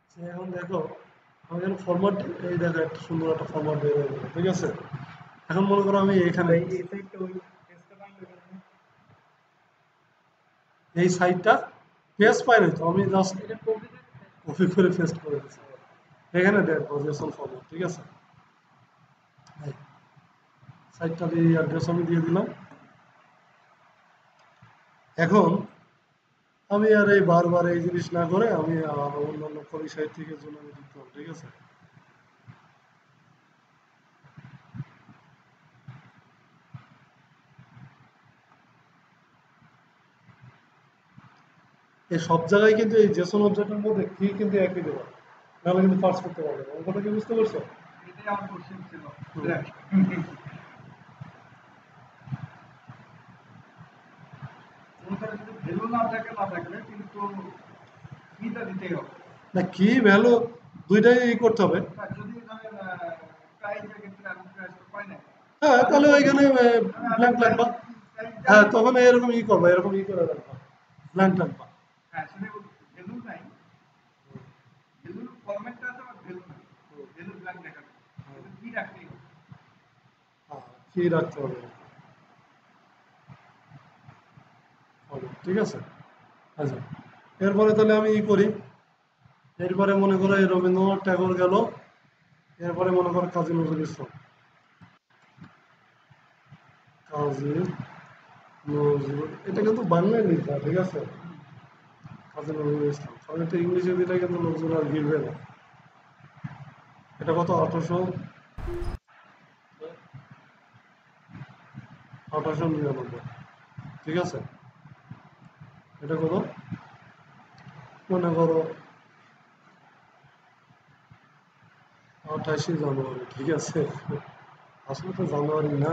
এখন দেখো আমি যখন ফরম্যাট এই দেখো একটা সুন্দর একটা ফরম্যাট বের হয়ে গেল, ঠিক আছে। এখন মনে করো আমি এখানে এই সাইডটা পেজ পাই নাই তো, আমি জাস্ট কপি করে পেস্ট করে দিচ্ছি। এখানে দেখ পজিশন ফরম্যাট, ঠিক আছে। সাইডটা দিয়ে অ্যাড্রেস আমি দিয়ে দিলাম। এখন আমি আর এই বারবার এই জিনিস না করে আমি আর অন্যান্য কবি সাহিত্যিকের জন্য আমি লিখতাম, ঠিক আছে। এই সব জায়গায় কিন্তু এই জেসন অবজেক্টের মধ্যে কি কিন্তু একই দেবো, নাহলে কিন্তু পার্স করতে পারবে না। অঙ্কটা কি বুঝতে পারছো? এটাই আমার কোশ্চেন ছিল। হুম। দেখ, অনুসারে যদি ভ্যালু না থাকে না থাকলে কিন্তু কিটা দিতেই হবে। না কি ভ্যালু দুইটাই করতে হবে। না, যদি ধরেন প্রাইজের ক্ষেত্রে আমি প্রাইস তো পাই না, হ্যাঁ তাহলে ওইখানে আমি ব্ল্যাঙ্ক প্রাইস লাগবা। প্রাইস হ্যাঁ জানি। তখন এরকম ই করবা, এরকম ই করে রাখবা, ব্ল্যাঙ্ক লাগবা। হ্যাঁ, সেটা ভ্যালু নাই, ভ্যালুর ফরম্যাটটা আছে বা ভ্যালু নাই, ভ্যালু ব্ল্যাঙ্ক দেখাবে, কিন্তু কি রাখতেই হবে। হ্যাঁ কি রাখতে হবে, হবে, ঠিক আছে। আচ্ছা এরপরে তাহলে আমি ই করি। এরপরে মনে করো এই রবীন্দ্রনাথ ট্যাগোর গেল, এরপরে মনে করো কাজী নজরুল ইসলাম। কাজী নজরুল, এটা কিন্তু বাংলায় লেখা, ঠিক আছে। কাজী নজরুল ইসলাম, কারণ এটা ইংলিশে দিলে কিন্তু নজরুল আর গিলবে না। এটা কত 1899, ঠিক আছে। এটা কত মনে করো 28শে জানুয়ারি, ঠিক আছে। আসলে তো জানুয়ারি না।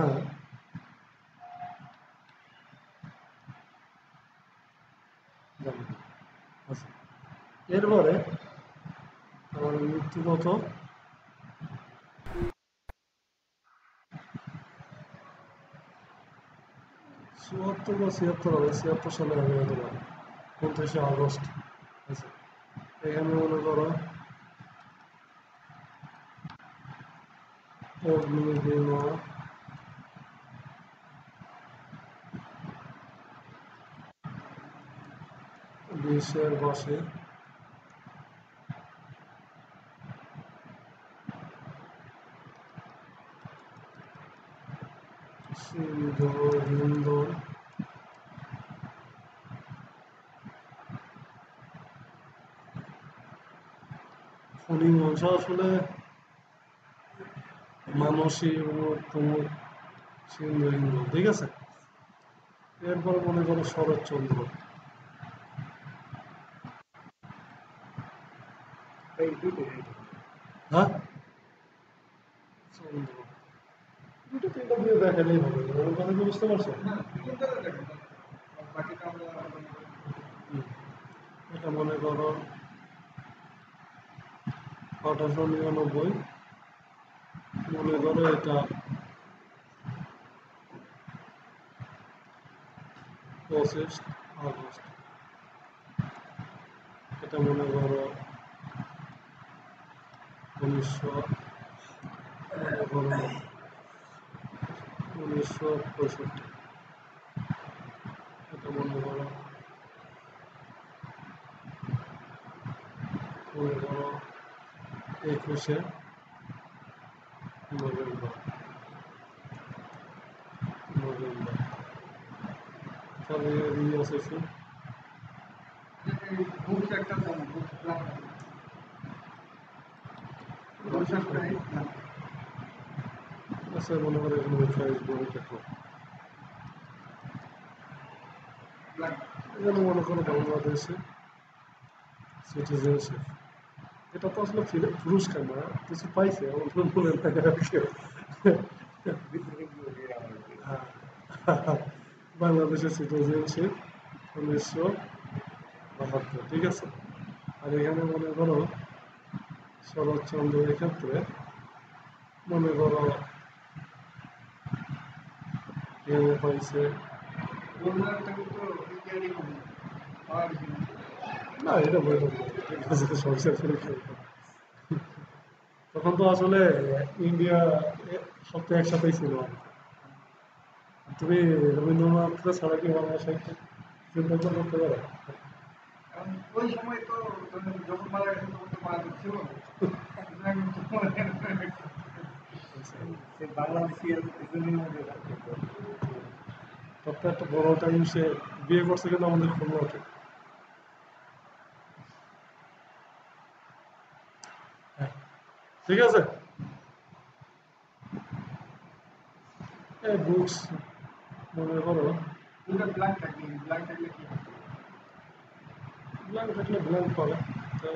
জানুয়ারি। আচ্ছা এরপরে আমার মৃত্যু কত, 74 বা 76 হবে, 76 সালে হবে হতে পারে, 29শে আগস্ট। আচ্ছা এখানে মনে করো অগ্নিবীণা, 20-এর 12-এ, সিন্ধু হিন্দু, ফণী মনসা আসলে মানসী উমুক তুমুক, সিন্ধু হিন্দু, ঠিক আছে। এরপরে মনে করো শরৎচন্দ্র। এই দুটো হ্যাঁ চন্দ্র, দুটো তিনটা দিয়ে দেখালেই হবে, আমার কথা কি বুঝতে পারছো? না, তিনটাতে দেখেন, বাকিটা আমরা হুম। এটা মনে করো 1899, মনে করো এটা 25 আগস্ট, এটা মনে করো 1900, মনে করো 1965, এটা মনে করো মনে করো 21শে নভেম্বর, নভেম্বর। তাহলে এই আছে কি? বুকস একটা দেন, বুকস প্ল্যান বুকস একটা না আচ্ছা মনে করো এখানে 22 দেখো, প্ল্যান। এখানে মনে করো বাংলাদেশে সিটিজেনশিপ। এটা তো আসলে পুরস্কার না, কিছু পাইছে আমার তো মনে থাকে আর কি। হ্যাঁ, বাংলাদেশের সিটিজেনশিপ 1972, ঠিক আছে। আর এখানে মনে করো শরৎচন্দ্রের ক্ষেত্রে মনে করো এখানে পাইছে রবীন্দ্রনাথ ঠাকুর তো ইন্ডিয়ারই কবি, আর কি না এটা বললাম না, ঠিক আছে, সরষের ফুল খেয়ে। তখন তো আসলে ইন্ডিয়া সপ্তাহে একসাথেই ছিল। তুমি রবীন্দ্রনাথকে ছাড়া কি বাংলা সাহিত্য চিন্তা করতে পারো? কারণ ওই সময় তো যখন মারা গেছে তখন তো মারা ছিল না। সুতরাং সে বাংলাদেশি এজনের মধ্যে থাকতো। সপ্তাহে একটা বড় টাইম সে বিয়ে করছে কিন্তু আমাদের খুলনাতে। হ্যাঁ, ঠিক আছে। এই বুকস মনে করো দুটো ব্ল্যাঙ্ক থাকলে ব্ল্যাঙ্ক থাকলে কি হবে? ব্ল্যাঙ্ক থাকলে ব্ল্যাঙ্ক পাবে। তো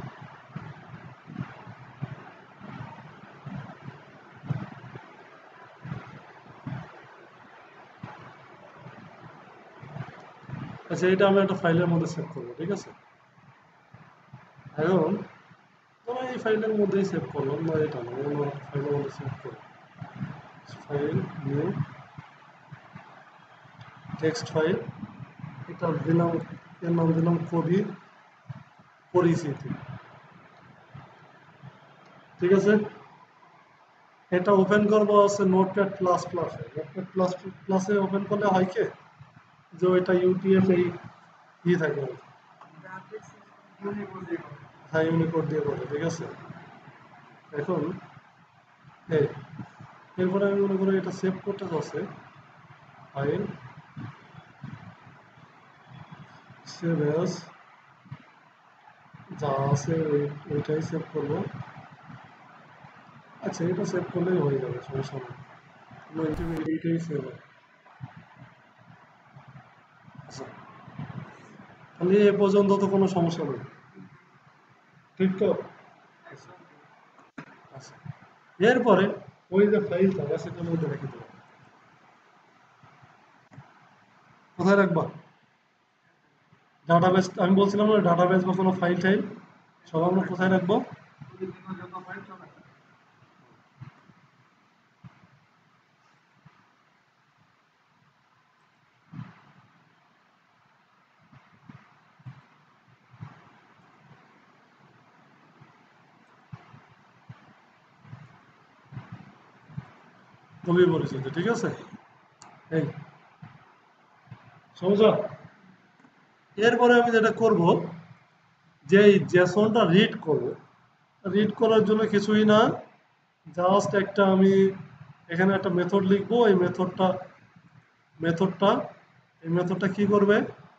আচ্ছা, এটা আমি একটা ফাইলের মধ্যে সেভ করবো, ঠিক আছে। এখন ধরো এই ফাইলের মধ্যেই সেভ করলাম, না এটা না, অন্য একটা ফাইলের মধ্যে সেভ করবো। ফাইল নিউ টেক্সট ফাইল, এটা দিলাম, এর নাম দিলাম কবি পরিচিতি, ঠিক আছে। এটা ওপেন করবো হচ্ছে নোটপ্যাড প্লাস প্লাসে। নোটপ্যাড প্লাস প্লাসে ওপেন করলে হয় কি, যে ওইটা ইউটিএফ এই থাকে আর কি। ইউনিকোড দিয়ে করো। হ্যাঁ, ইউনিকোড দিয়ে করে, ঠিক আছে। এখন এই এরপরে আমি মনে করি এটা সেভ করতে চাচ্ছে, ফাইল সেভ অ্যাজ, যা আছে ওইটাই সেভ করবো। আচ্ছা, এটা সেভ করলেই হয়ে যাবে, সমস্যা নেই। এইটাই সেভ হয়। আচ্ছা, তাহলে এ পর্যন্ত তো কোনো সমস্যা নেই, ঠিক তো? আচ্ছা, এরপরে ওই যে ফাইলটা সেটার মধ্যে রেখে দেবো। কোথায় রাখবা? ডাটাবেস, আমি বলছিলাম না ডাটাবেস বা কোনো ফাইল টাইল সব আমরা কোথায় রাখবো? বিভিন্ন যত ফাইল সব আছে। কবি পরিচিতি, ঠিক আছে। এই সমস্যা। এরপরে আমি যেটা করব, যে এই জেসনটা রিড করব, রিড করার জন্য কিছুই না, জাস্ট একটা আমি এখানে একটা মেথড লিখবো। এই মেথডটা এই মেথডটা কি করবে,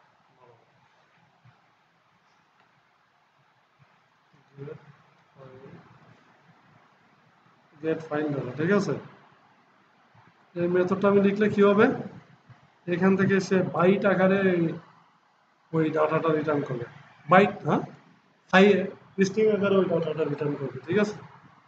গেট ফাইল ডাটা, ঠিক আছে। এই মেথডটা আমি লিখলে কি হবে, এখান থেকে সে বাইট আকারে ওই ডাটাটা রিটার্ন করবে। বাইট, হ্যাঁ, স্ট্রিং আকারে ওই ডাটাটা রিটার্ন করবে, ঠিক আছে।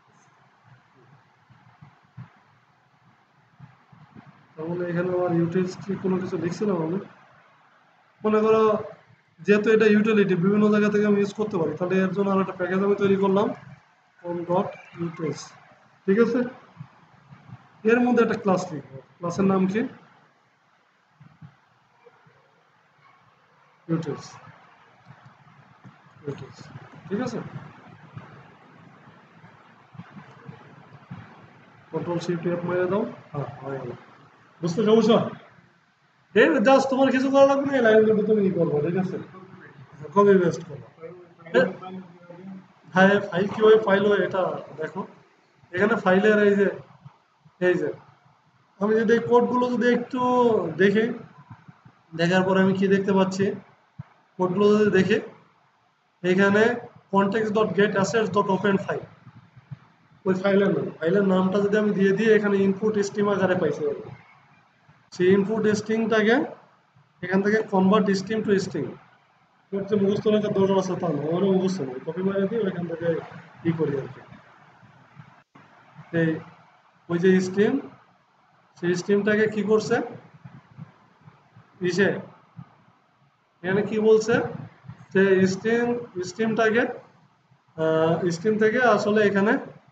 তাহলে এখানে আমার ইউটিলিটি কোনো কিছু লিখছি না আমি, মনে করো যেহেতু এটা ইউটিলিটি বিভিন্ন জায়গা থেকে আমি ইউজ করতে পারি, তাহলে এর জন্য আর একটা প্যাকেজ আমি তৈরি করলাম, কোন ডট ইউটিলস, ঠিক আছে। এর মধ্যে একটা ক্লাস লিখবো, ক্লাসের নাম কি, ইউটিলস, ইউটিলস, ঠিক আছে। কন্ট্রোল শিফট এফ মেরে দাও, হ্যাঁ হয়ে গেল। বুঝতে সমস্যা? এই জাস্ট তোমার কিছু করা লাগবে না, এই লাইনগুলো তুমি ই করবো, ঠিক আছে, কপি পেস্ট করবো। হ্যাঁ, ফাইল কিভাবে ফাইল হয় এটা দেখো, এখানে ফাইলের এই যে আমি যদি এই কোডগুলো যদি একটু দেখি, দেখার পরে আমি কি দেখতে পাচ্ছি, কোডগুলো যদি দেখি, এখানে context dot get assets dot open file, ওই ফাইলের নামটা যদি আমি দিয়ে দিই, এখানে ইনপুট স্ট্রিম আকারে পাইছি আমি। সেই ইনপুট স্ট্রিংটাকে এখান থেকে কনভার্ট স্ট্রিম টু স্ট্রিং করতে মুখস্থ রাখার দরকার আছে তা না, আমারও মুখস্থ নেই, কপি মারে দিই ওইখান থেকে ই করি আর কি। এই ওই যে স্ট্রিম, সেই স্ট্রিমটাকে কি করছে, ইসে এখানে কি বলছে, যে স্ট্রিমটাকে স্ট্রিম থেকে আসলে এখানে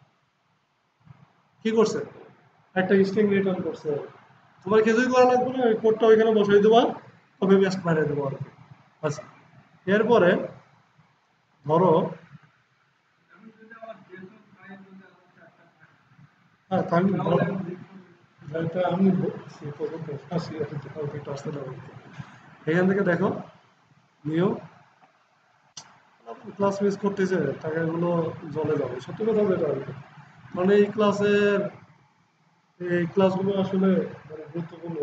কি করছে, একটা স্ট্রিং রিটার্ন করছে। তোমার কিছুই করা লাগবে না, ওই কোডটা ওইখানে বসাই দেবো, কপি পেস্ট মারিয়ে দেবো আর কি। আচ্ছা, এরপরে ধরো আমি যদি আমার জেসন ফাইল যদি আমার একটা থাকে, হ্যাঁ আমি তাহলে আমি দেখবো যেটা আমি এখান থেকে দেখো নিউ ক্লাস মিস করতেছে টাকাগুলো জলে যাবে সত্যি কথা যেটা আর কি। মানে এই ক্লাসগুলো আসলে মানে গুরুত্বপূর্ণ।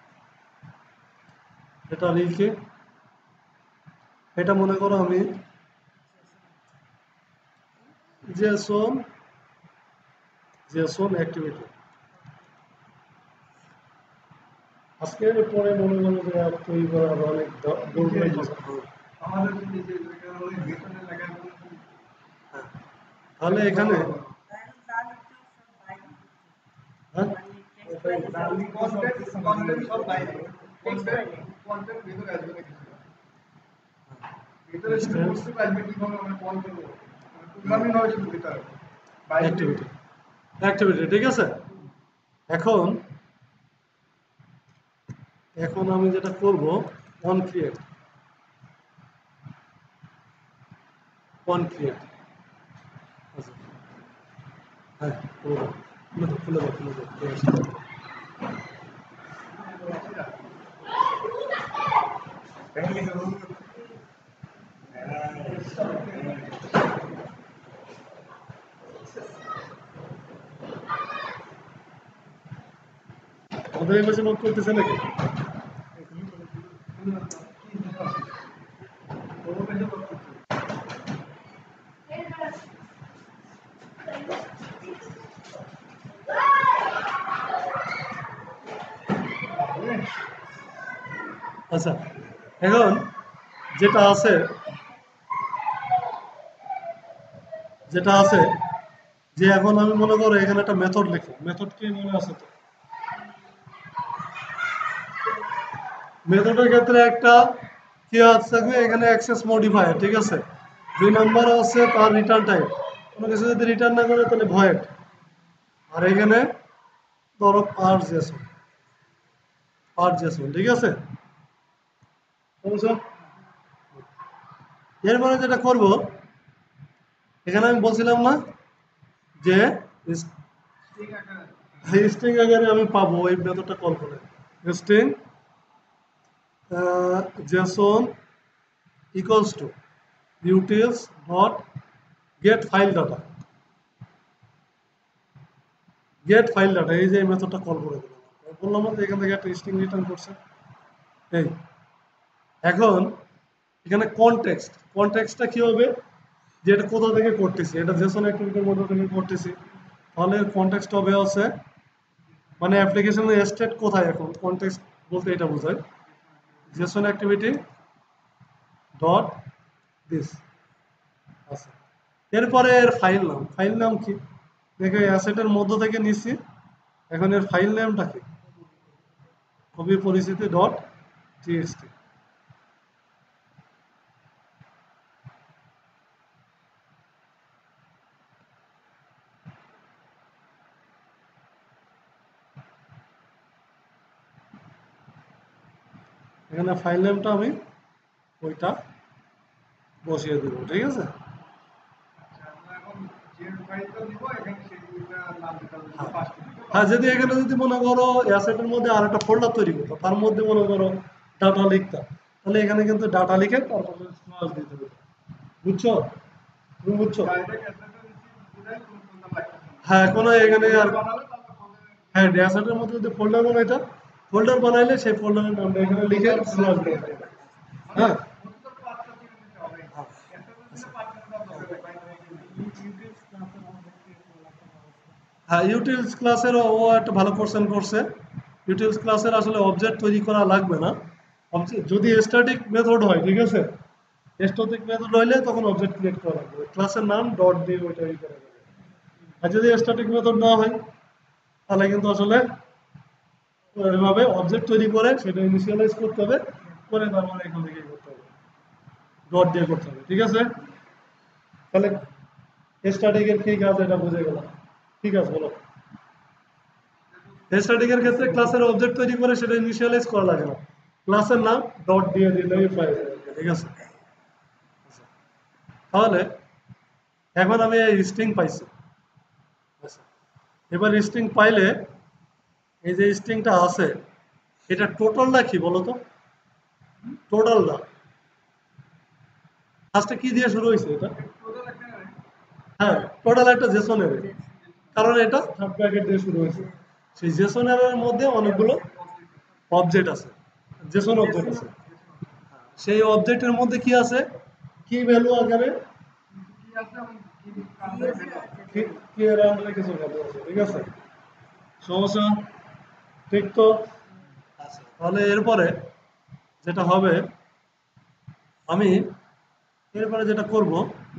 এটা লিখে এটা মনে করো আমি জেসন অ্যাক্টিভিটি আজকের পরে মনে করো যে আর তৈরি করা আরো অনেক বলবে আমাদের যদি যে জায়গা হলো ভেতরে লাগাবো তাহলে এখানে হ্যাঁ কন্টেন্ট সব বাইরে কন্টেন্ট ভেতরে আসবে না কিছু ভেতরে শুধু বস্তু আসবে কিভাবে আমরা কল করবো প্রোগ্রামিং হবে শুধু ভেতরে বাইরে অ্যাক্টিভিটি ঠিক আছে। এখন এখন আমি যেটা করব অন ক্রিয়েট আচ্ছা হ্যাঁ খুলে দাও ওদের এই পাশে নোট করতেছে নাকি? আচ্ছা এখন যেটা আছে যে এখন আমি মনে করো এখানে একটা মেথড লিখি, মেথড কি মনে আছে তো? মেথডের ক্ষেত্রে একটা কি আছে এখানে অ্যাক্সেস মডিফায়ার ঠিক আছে। 2 নাম্বার আছে তার রিটার্ন টাইপ, কোনো কিছু যদি রিটার্ন না করে তাহলে ভয়েড। আর এখানে ধরো পার জেসন ঠিক আছে। এরপরে যেটা করব এখানে আমি বলছিলাম না যে স্ট্রিং আকারে আমি পাবো এই মেথডটা কল করে string JSON equals to utils dot get file data এই যে এই মেথডটা কল করে দিলাম। বললাম না যে এখান থেকে একটা স্ট্রিং রিটার্ন করছে। এই এখন এখানে কনটেক্সটটা কি হবে যে এটা কোথা থেকে করতেছি, এটা জেসন অ্যাক্টিভিটির মধ্যে থেকে করতেছি, তাহলে কনটেক্সট হবে হচ্ছে মানে অ্যাপ্লিকেশনের স্টেট কোথায়। এখন কনটেক্সট বলতে এটা বোঝায় জেসন অ্যাক্টিভিটি ডট দিস। আচ্ছা এরপরে এর ফাইল নাম কি দেখো অ্যাসেটের মধ্য থেকে নিচ্ছি। এখন এর ফাইল নেমটা কি কবি পরিচিতি ডট টিএক্সটি। এখানে ফাইল নেমটা আমি ওইটা বসিয়ে দেবো ঠিক আছে। হ্যাঁ যদি এখানে যদি মনে করো অ্যাসেটের মধ্যে আর একটা ফোল্ডার তৈরি করতো তার মধ্যে মনে করো ডাটা লিখতাম, তাহলে এখানে কিন্তু ডাটা লিখে তারপরে স্ল্যাশ দিতে হবে। বুঝছো? তুমি বুঝছো? হ্যাঁ কোনো এখানে আর হ্যাঁ অ্যাসেটের মধ্যে যদি ফোল্ডার বানাইতাম, ফোল্ডার বানাইলে সেই ফোল্ডারের নামটা এখানে লিখে স্ল্যাশ দিতে হবে। হ্যাঁ হ্যাঁ ইউটিলস ক্লাসের ও একটা ভালো কোশ্চেন করছে। ইউটিলস ক্লাসের আসলে অবজেক্ট তৈরি করা লাগবে না, যদি স্ট্যাটিক মেথড হয় ঠিক আছে। স্ট্যাটিক মেথড হইলে তখন অবজেক্ট ক্রিয়েট করা লাগবে, ক্লাসের নাম ডট দিয়ে ওইটা ই করা যাবে। আর যদি স্ট্যাটিক মেথড না হয় তাহলে কিন্তু আসলে এভাবে অবজেক্ট তৈরি করে সেটা ইনিশিয়ালাইজ করতে হবে, করে তারপরে এখান থেকে করতে হবে, ডট দিয়ে করতে হবে ঠিক আছে। তাহলে স্ট্যাটিকের কি কাজ এটা বুঝে গেলাম। ঠিক আছে বলো। স্ট্যাটিকের ক্ষেত্রে ক্লাসের অবজেক্ট তৈরি করে সেটা ইনিশিয়ালাইজ করা লাগে না, ক্লাসের নাম ডট দিয়ে দিলেই পাই যাবে ঠিক আছে। তাহলে এখন আমি এই স্ট্রিং পাইছি। আচ্ছা, এবার স্ট্রিং পাইলে এই যে স্ট্রিংটা আছে এটা টোটালটা কি বলতো? টোটালটা ফার্স্টে কি দিয়ে শুরু হয়েছে এটা? হ্যাঁ, টোটাল একটা জেসন অ্যারে, কারণ এটা থার্ড ব্র্যাকেট দিয়ে শুরু হয়েছে। সেই জেসন অ্যারের মধ্যে অনেকগুলো অবজেক্ট আছে, জেসন অবজেক্ট আছে। সেই অবজেক্টের মধ্যে কি আছে? কি ভ্যালু আকারে কি এর আন্ডারে কিছু ভ্যালু আছে, ঠিক আছে? সমস্যা ঠিক তো? আচ্ছা, তাহলে এরপরে যেটা হবে, আমি এরপরে যেটা করব,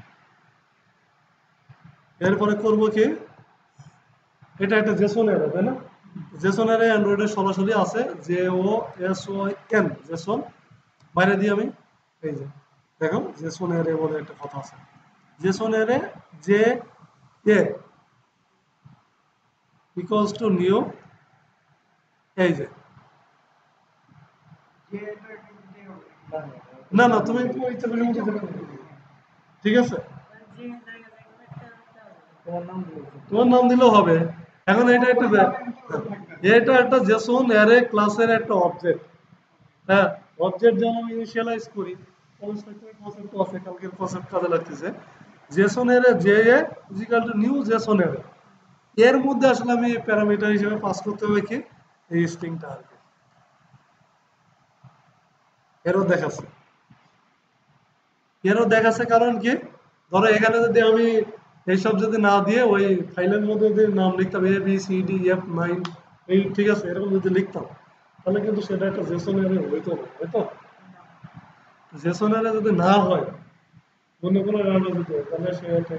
এরপরে করব কি, এটা একটা জেসন অ্যারে, তাই না? জেসন অ্যারে অ্যান্ড্রয়েডে সরাসরি আছে, J O S O N, JSON. বাইরে দিয়ে আমি এই যে দেখো জেসন অ্যারে বলে একটা কথা আছে। JSON array J A equals to new, এই যে না না তুমি তোমার ইচ্ছা করে মতো দেবে, ঠিক আছে? তোমার নাম দিলেও হবে। এখন এটা একটা জেসন অ্যারে ক্লাসের একটা অবজেক্ট। হ্যাঁ, অবজেক্ট যেমন আমি ইনিশিয়ালাইজ করি, কনসেপ্ট আছে, কালকের কনসেপ্ট কাজে লাগতেছে। JSON array J A equal to new JSON array, এর মধ্যে আসলে আমি প্যারামিটার হিসেবে পাস করতে হবে কি, এই স্ট্রিংটা আর কি। এরও দেখাচ্ছে কারণ কি, ধরো এখানে যদি আমি এইসব যদি না দিয়ে ওই ফাইলের মধ্যে যদি নাম লিখতাম A B C D F 9, এই ঠিক আছে, এরকম যদি লিখতাম তাহলে কিন্তু সেটা একটা জেসন অ্যারে হইতো না, হয়তো জেসন অ্যারে যদি না হয়, মনে কোনো রান্না দিতে হয়, তাহলে সে একটা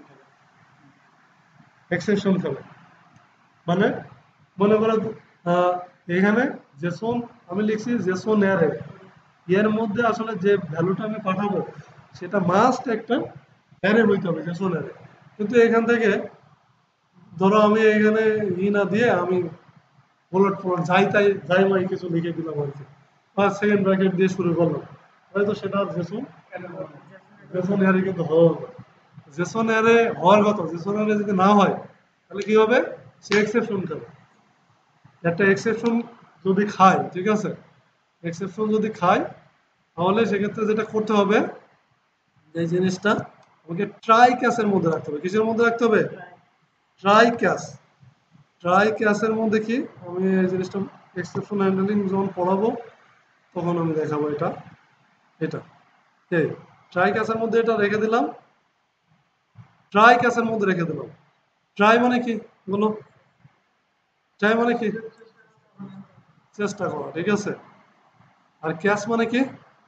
এক্সেপশন খাবে। মানে মনে করো এখানে জেসন আমি লিখছি জেসন অ্যারে, এর মধ্যে আসলে যে ভ্যালুটা আমি পাঠাবো সেটা মাস্ট একটা অ্যারে হইতে হবে, জেসন অ্যারে। কিন্তু এখান থেকে ধরো আমি এখানে না দিয়ে আমি বুলেট ফলট যাই তাই যাই মাই কিছু লিখে দিলাম আর কি, বা সেকেন্ড ব্র্যাকেট দিয়ে শুরু করলাম, হয়তো সেটা আর জেসন অ্যারে কিন্তু হওয়ার কথা। জেসন অ্যারে হওয়ার কথা, জেসন অ্যারে যদি না হয় তাহলে কি হবে? সে এক্সেপশন খাবে। একটা এক্সেপশন যদি খায়, ঠিক আছে, এক্সেপশন যদি খায় তাহলে সেক্ষেত্রে যেটা করতে হবে, এই জিনিসটা আমাকে ট্রাই ক্যাসের মধ্যে রাখতে হবে। কিসের মধ্যে রাখতে হবে? Try cash. ট্রাই ক্যাসের মধ্যে কি, আমি এই জিনিসটা এক্সেপশন হ্যান্ডলিং যখন পড়াবো তখন আমি দেখাবো এটা। এটা এই ট্রাই ক্যাসের মধ্যে এটা রেখে দিলাম, ট্রাই ক্যাসের মধ্যে রেখে দিলাম। ট্রাই মানে কি বলো? ট্রাই মানে কি? চেষ্টা করা, ঠিক আছে। আর ক্যাশ মানে কি?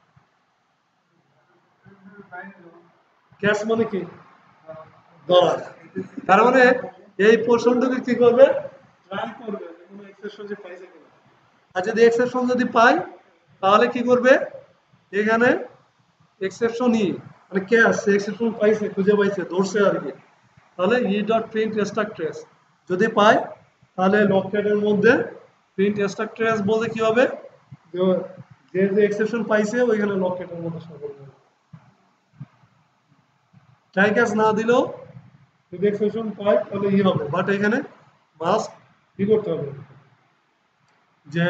ক্যাশ মানে কি? ধরা। তার মানে এই পোর্শনটাকে কি করবে? ট্রাই করবে যে কোনো এক্সেপশন যে পাইছে কিনা। আর যদি এক্সেপশন যদি পাই তাহলে কি করবে? এখানে এক্সেপশনই মানে ক্যাশ, এক্সেপশন পাইছে, খুঁজে পাইছে, ধরছে আর কি। তাহলে E dot print stack trace যদি পাই তাহলে লকহেডের মধ্যে প্রিন্ট স্ট্যাক ট্রেস বলতে কি হবে? যে যে এক্সেপশন পাইছে ওইখানে লকহেডের মধ্যে শো করবে। ট্রাই ক্যাচ না দিলেও যদি এক্সেপশন পাই তাহলে ই হবে, বাট এখানে মাস্ট কি করতে হবে? যে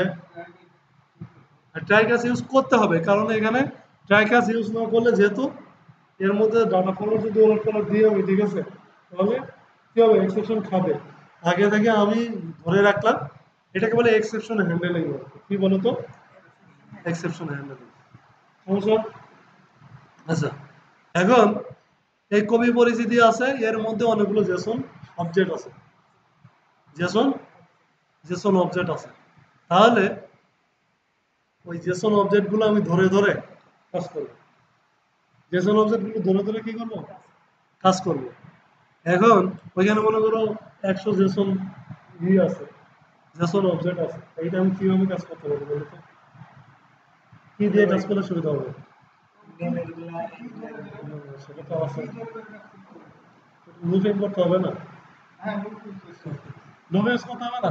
ট্রাই ক্যাচ ইউজ করতে হবে, কারণ এখানে ট্রাই ক্যাচ ইউজ না করলে যেহেতু এর মধ্যে ডাটা ফরম্যাট যদি ওনার কালার দিয়ে আমি, ঠিক আছে, তাহলে কি হবে? এক্সেপশন খাবে। আগে থেকে আমি ধরে রাখলাম, এটাকে বলে এক্সেপশন হ্যান্ডেলিং। কি বলো তো? Exception handling. সমস্যা? আচ্ছা, এখন এই কবি পরিচিতি আছে, এর মধ্যে অনেকগুলো জেসন অবজেক্ট আছে, জেসন জেসন অবজেক্ট আছে। তাহলে ওই জেসন অবজেক্টগুলো আমি ধরে ধরে কাজ করব। জেসন অবজেক্টগুলো ধরে ধরে কি করবো? কাজ করব। এখন ওইখানে মনে করো 100 জেসন আছে, জেসন অবজেক্ট আছে, এইটা আমি কিভাবে কাজ করতে পারবো বলো তো? কি দিয়ে কাজ করলে সুবিধা হবে? সেটা তো আছে, লুপিং করতে হবে না? লুপিং করতে হবে না?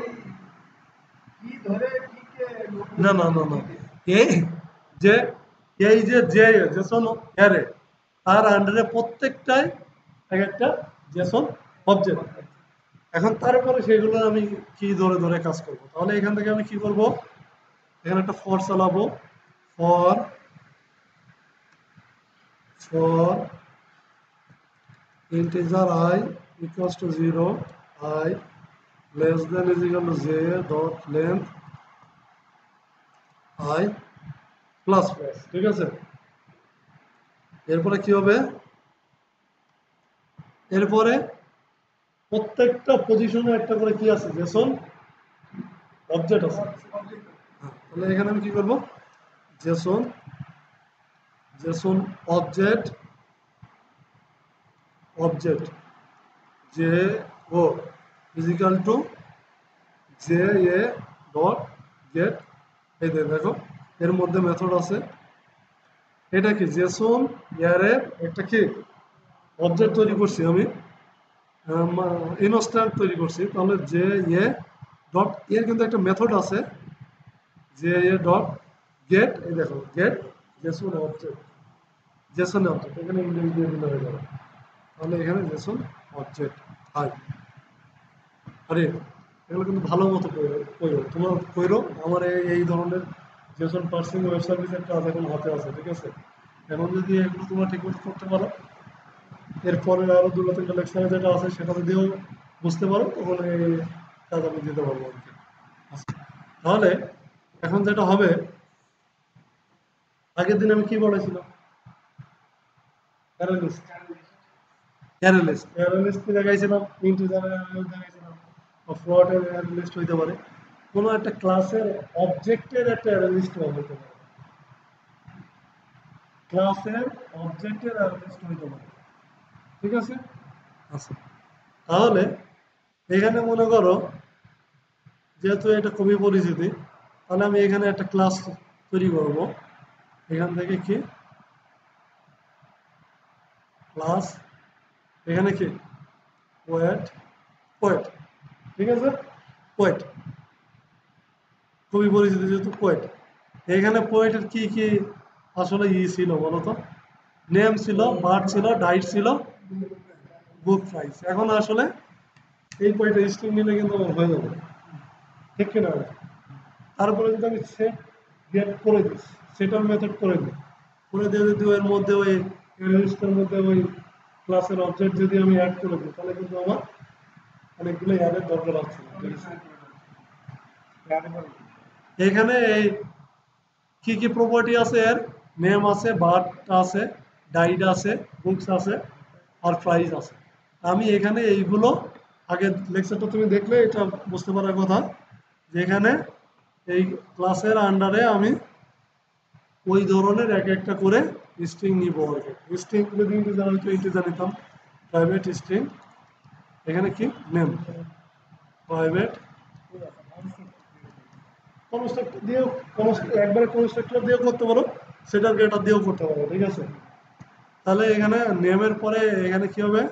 না না না না, এই যে এই যে জেসন অ্যারে তার আন্ডারে প্রত্যেকটাই এক একটা জেসন অবজেক্ট। এখন তারপরে সেগুলো আমি কি ধরে ধরে কাজ করব। তাহলে এখান থেকে আমি কি করব, এখানে একটা ফর চালাবো, for for integer I equals to 0, I less than is equal to j dot length I plus plus, ঠিক আছে। এরপরে কি হবে, এরপরে প্রত্যেকটা পজিশনে একটা করে কি আছে, জেসন অবজেক্ট আছে। তাহলে এখানে আমি কি করব, JSON JSON object object J O is equal to J A dot get. এই দেখো এর মধ্যে মেথড আছে, এটা কি জেসন অ্যারের একটা কি অবজেক্ট তৈরি করছি আমি, ইনস্ট্যান্ট তৈরি করছি। তাহলে জে এ ডট এর কিন্তু একটা মেথড আছে, জে এ ডট গেট। এই দেখো get JSON object, JSON object এখানে ইংরেজি দিয়ে দিলে হয়ে যাবে। তাহলে এখানে জেসন অবজেক্ট হাই। আরে এগুলো কিন্তু ভালো মতো কইরো, তোমরা কইরো। আমার এই ধরনের জেসন পার্সিং ওয়েব সার্ভিসের কাজ এখন হাতে আছে, ঠিক আছে। এখন যদি এগুলো তোমরা ঠিক মতো করতে পারো, এরপরে আরো 2-3টা লেকচারে যেটা আছে সেটা যদিও বুঝতে পারো, তখন এই কাজ আমি দিতে পারবো আর কি। আচ্ছা, তাহলে এখন যেটা হবে, আগের দিন আমি কি বলেছিলাম, অ্যারেলিস্ট অ্যারেলিস্ট অ্যারেলিস্ট কি দেখাইছিলাম, ইন্টিজারের অ্যারেলিস্ট দেখাইছিলাম, বা ফ্লোটের অ্যারেলিস্ট হইতে পারে, কোনো একটা ক্লাসের অবজেক্টের একটা অ্যারেলিস্ট হইতে পারে, ক্লাসের অবজেক্টের অ্যারেলিস্ট হইতে পারে, ঠিক আছে। আচ্ছা, তাহলে এখানে মনে করো যেহেতু এটা খুবই পরিচিতি, তাহলে আমি এখানে একটা ক্লাস তৈরি করব। এখান থেকে কি ক্লাস, এখানে কি পোয়েট পোয়েট, ঠিক আছে, পোয়েট খুবই পরিচিত যেহেতু পোয়েট। এখানে পোয়েটের কি কি আসলে ছিল বলো তো, নেম ছিল, বার্থ ছিল, ডাইট ছিল, বুক প্রাইস। এখন আসলে এই পোয়েটের স্ট্রিং নিলে কিন্তু আমার হয়ে যাবে, ঠিক কিনা। তারপরে যদি আমি সেট গেট করে দিই, সেটার মেথড করে দিই, করে দিয়ে যদি এর মধ্যে ওই লিস্টের মধ্যে ওই ক্লাসের অবজেক্ট যদি আমি অ্যাড করে দিই, তাহলে কিন্তু আমার অনেকগুলো অ্যাডের দরকার আছে। এখানে এই কি কি প্রপার্টি আছে, এর নেম আছে, বার্থ আছে, ডাইট আছে, বুকস আছে, আর প্রাইস আছে। আমি এখানে এইগুলো আগে লেকচারটা তুমি দেখলে এটা বুঝতে পারার কথা, যে এখানে এই ক্লাসের আন্ডারে আমি ওই ধরনের এক একটা করে স্ট্রিং নিব আর কি। স্ট্রিং যদি ইন্টিজার হয়তো ইন্টিজার নিতাম, প্রাইভেট স্ট্রিং, এখানে কি নেম, প্রাইভেট কনস্ট্রাক্টর দিয়েও, একবারে কনস্ট্রাক্টর দিয়েও করতে পারো, সেটার গেটার দিয়েও করতে পারো, ঠিক আছে। তাহলে এখানে নেমের পরে এখানে কি হবে,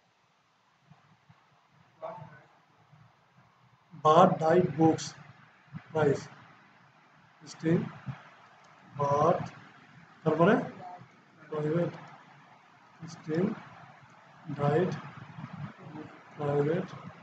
birth died books price string birth, তারপরে private string died private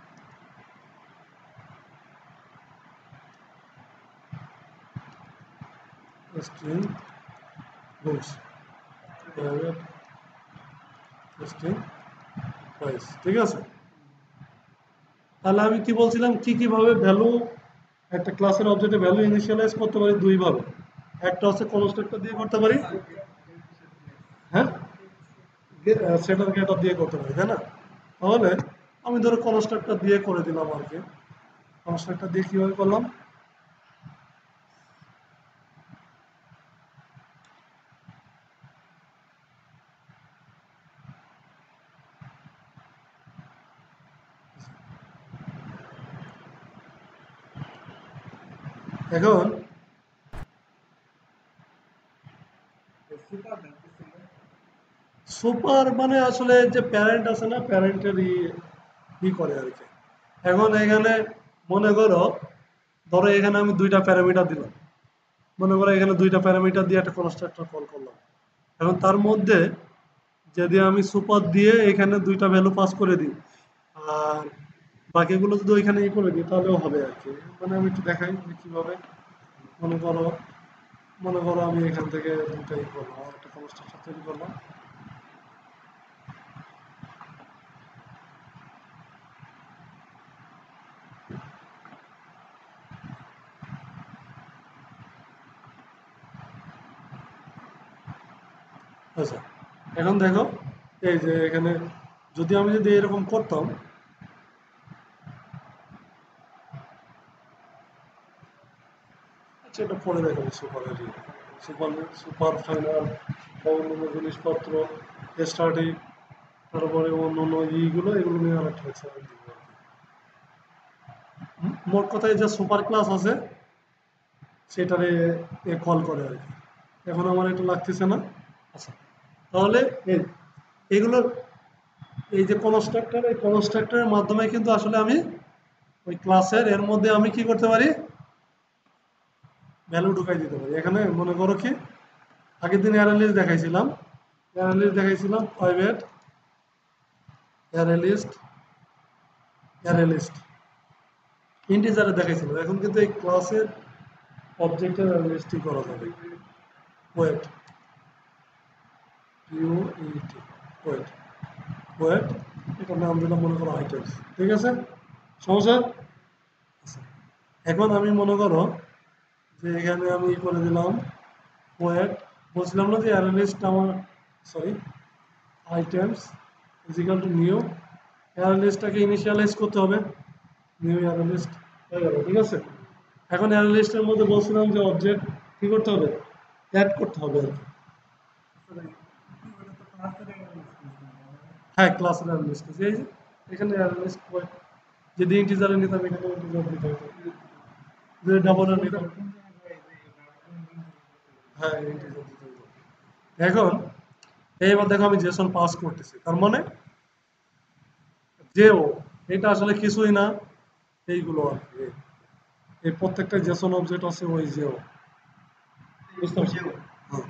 string books private string price, ঠিক আছে। তাহলে আমি কি বলছিলাম, কি কিভাবে ভ্যালু একটা ক্লাসের অবজেক্টে ভ্যালু ইনিশিয়ালাইজ করতে পারি, দুই ভাবে। একটা হচ্ছে কনস্ট্রাক্টর দিয়ে করতে পারি, হ্যাঁ, সেটার গেটার দিয়ে করতে পারি, তাই না। তাহলে আমি ধরো কনস্ট্রাক্টর দিয়ে করে দিলাম আর কি। কনস্ট্রাক্টর দিয়ে কিভাবে করলাম, এখন সুপার মানে আসলে যে প্যারেন্ট আছে না, প্যারেন্টের ই করে আর কি। এখন এখানে মনে করো, ধরো এখানে আমি দুইটা প্যারামিটার দিলাম, মনে করো এখানে দুইটা প্যারামিটার দিয়ে একটা কনস্ট্রাক্টর কল করলাম। এখন তার মধ্যে যদি আমি সুপার দিয়ে এখানে দুইটা ভ্যালু পাস করে দিই আর বাকিগুলো যদি ওইখানে করে দিই তাহলেও হবে আর কি। মানে আমি একটু দেখাই যে কিভাবে। মনে করো মনে করো আমি এখান থেকে দুইটাই করলাম, একটা কনস্ট্রাক্টর তৈরি করলাম। আচ্ছা, এখন দেখো এই যে এখানে যদি এরকম করতাম, আচ্ছা এটা পরে দেখাবো সুপার সুপার ফাইনাল বা অন্যান্য জিনিসপত্র স্টার্টিং, তারপরে অন্যান্য এইগুলো এগুলো নিয়ে আর একটা লেকচার দিব আর কি। মোট কথায় যে সুপার ক্লাস আছে সেটারে কল করে আর কি। এখন আমার এটা লাগতেছে না। আচ্ছা, তাহলে এইগুলোর এই যে কনস্ট্রাক্টর, এই কনস্ট্রাক্টরের মাধ্যমে কিন্তু আসলে আমি ওই ক্লাসের এর মধ্যে আমি কি করতে পারি, ভ্যালু ঢুকাই দিতে পারি। এখানে মনে করো কি আগের দিন অ্যারে লিস্ট দেখাইছিলাম প্রাইভেট অ্যারে লিস্ট ইন্টিজারে দেখাইছিলাম। এখন কিন্তু এই ক্লাসের অবজেক্টের অ্যারে লিস্টই করা যাবে। ওয়েট ইউইটি ওয়েট ওয়েট এটার নাম দিলাম মনে করো আইটেমস, ঠিক আছে? সমস্যা? আচ্ছা, এখন আমি মনে করো যে এখানে আমি করে দিলাম ওয়েট, বলছিলাম না যে অ্যানালিস্ট আমার sorry items equal to new অ্যানালিস্টটাকে ইনিশিয়ালাইজ করতে হবে, নিউ অ্যানালিস্ট হয়ে গেল, ঠিক আছে? এখন অ্যানালিস্টের মধ্যে বলছিলাম যে অবজেক্ট কি করতে হবে, অ্যাড করতে হবে আর কি। হ্যাঁ, ক্লাসের অ্যানালিস্ট এই যে এখানে অ্যানালিস্ট ওয়েট, যদি ইন্টিজারে নিতাম এখানে ইন্টিজার দিতে হবে, যদি ডাবল নিতাম হ্যাঁ ইন্টিজার দিতে হবে। এখন এইবার দেখো আমি জেসন পাস করতেছি, তার মানে যে ও এটা আসলে কিছুই না, এইগুলো আর কি। এই প্রত্যেকটা জেসন অবজেক্ট আছে ওই যে ও, বুঝতে পারছো? হ্যাঁ।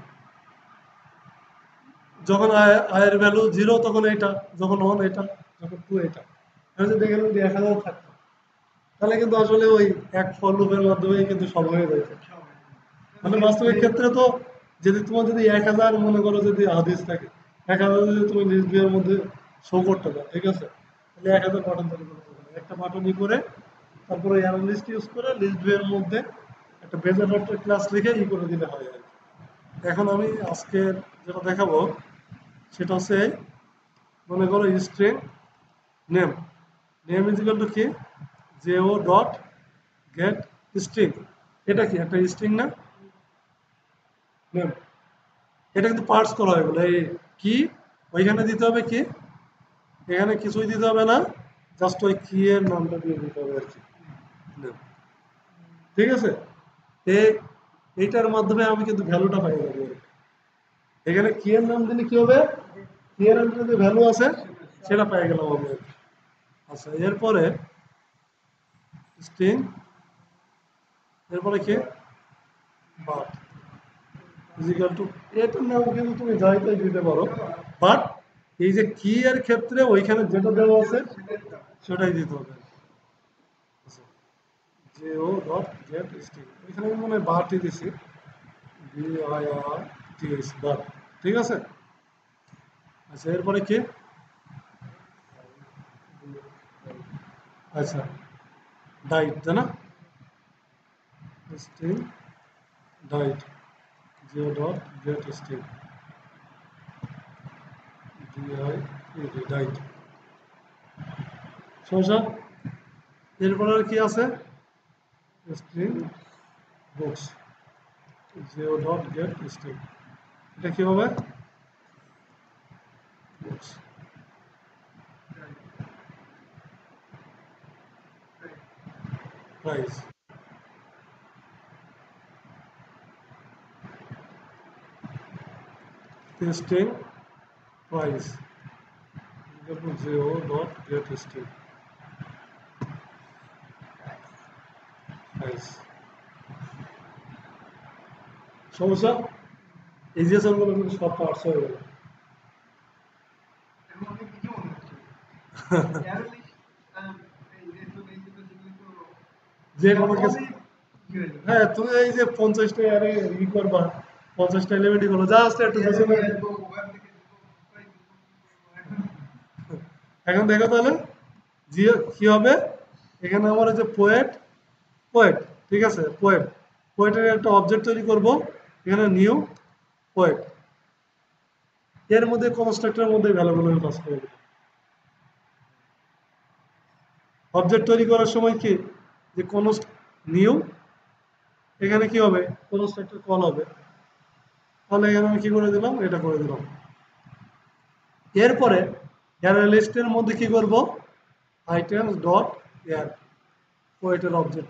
যখন আয়ের ভ্যালু 0 তখন এটা, যখন 1 এটা, যখন 2 এটা। আমি যদি এখানে যদি 1000 থাকতো তাহলে কিন্তু আসলে ওই এক ফর লুপের মাধ্যমে কিন্তু সব হয়ে যেত। মানে বাস্তবিক ক্ষেত্রে তো যদি 1000 মনে করো যদি হাদিস থাকে, 1000 যদি তুমি লিস্ট ভিউয়ের মধ্যে শো করতে পারো, ঠিক আছে? তাহলে 1000 বাটন তৈরি করতে পারো, একটা বাটনই করে তারপরে অ্যানালিস্ট ইউজ করে লিস্ট ভিউয়ের মধ্যে একটা বেজার ডটের ক্লাস লিখে করে দিলে হয় আর কি। এখন আমি আজকে যেটা দেখাবো সেটা হচ্ছে মনে করো string name, name is equal to কি, জেও ডট গেট স্ট্রিং। এটা কি একটা স্ট্রিং না? নেম, এটা কিন্তু পার্টস করা হয় বলে এই কি ওইখানে দিতে হবে কি, এখানে কিছুই দিতে হবে না, জাস্ট ওই কি এর নামটা দিয়ে দিতে হবে আর কি। name, ঠিক আছে? এইটার মাধ্যমে আমি কিন্তু ভ্যালুটা পাই যাবো। এখানে কি এর নাম দিলে কি হবে, কি এর নাম যে ভ্যালু আছে সেটা পেয়ে গেলাম আমি। আচ্ছা, এরপরে স্ট্রিং, এরপরে কি বাট ইজিক্যাল টু, এটার নাম কিন্তু তুমি যাই তাই দিতে পারো, বাট এই যে কি এর ক্ষেত্রে ওইখানে যেটা দেওয়া আছে সেটাই দিতে হবে। যে ও ডট গেট স্ট্রিং, এখানে আমি মনে হয় বাটই দিছি, BIRTS বাট, ঠিক আছে? আচ্ছা, এরপরে কি, আচ্ছা ডাইট, তাই না? স্ট্রিং ডাইট, জিও ডট গেট স্ট্রিং, ডাইট, সমস্যা? এরপরে আর কি আছে, string books, J O dot get string, এটা কি হবে, books, price, string price, J O dot get string price. সমস্যা এই যে গুলো কিন্তু সব পার্টস হয়ে গেল। এর মধ্যে কি কি মনে হচ্ছে অ্যারে লিস্ট এই যে তো এই দুটো যেগুলো তো যে কোনো কিছু সবই কি হয়ে যাবে হ্যাঁ তুমি এই যে 50টা আরে ই করবা 50টা এলিমেন্টই করো জাস্ট একটু অ্যারে জেসে দিয়ে আসবো ওয়েব থেকে এখন দেখো তাহলে জি কি হবে এখানে আমার এই যে পোয়েট পোয়েট ঠিক আছে পোয়েট পোয়েটের একটা অবজেক্ট তৈরি করব এখানে নিউ পোয়েট এর মধ্যে কনস্ট্রাক্টরের মধ্যে ভ্যালুগুলো পাস করে দেব অবজেক্ট তৈরি করার সময় কি যে কোন নিউ এখানে কি হবে কনস্ট্রাক্টর কল হবে তাহলে এখানে আমি কি করে দিলাম এটা করে দিলাম এরপরে অ্যারে লিস্টের মধ্যে কি করব আইটেমস ডট অ্যাড পোয়েটের অবজেক্ট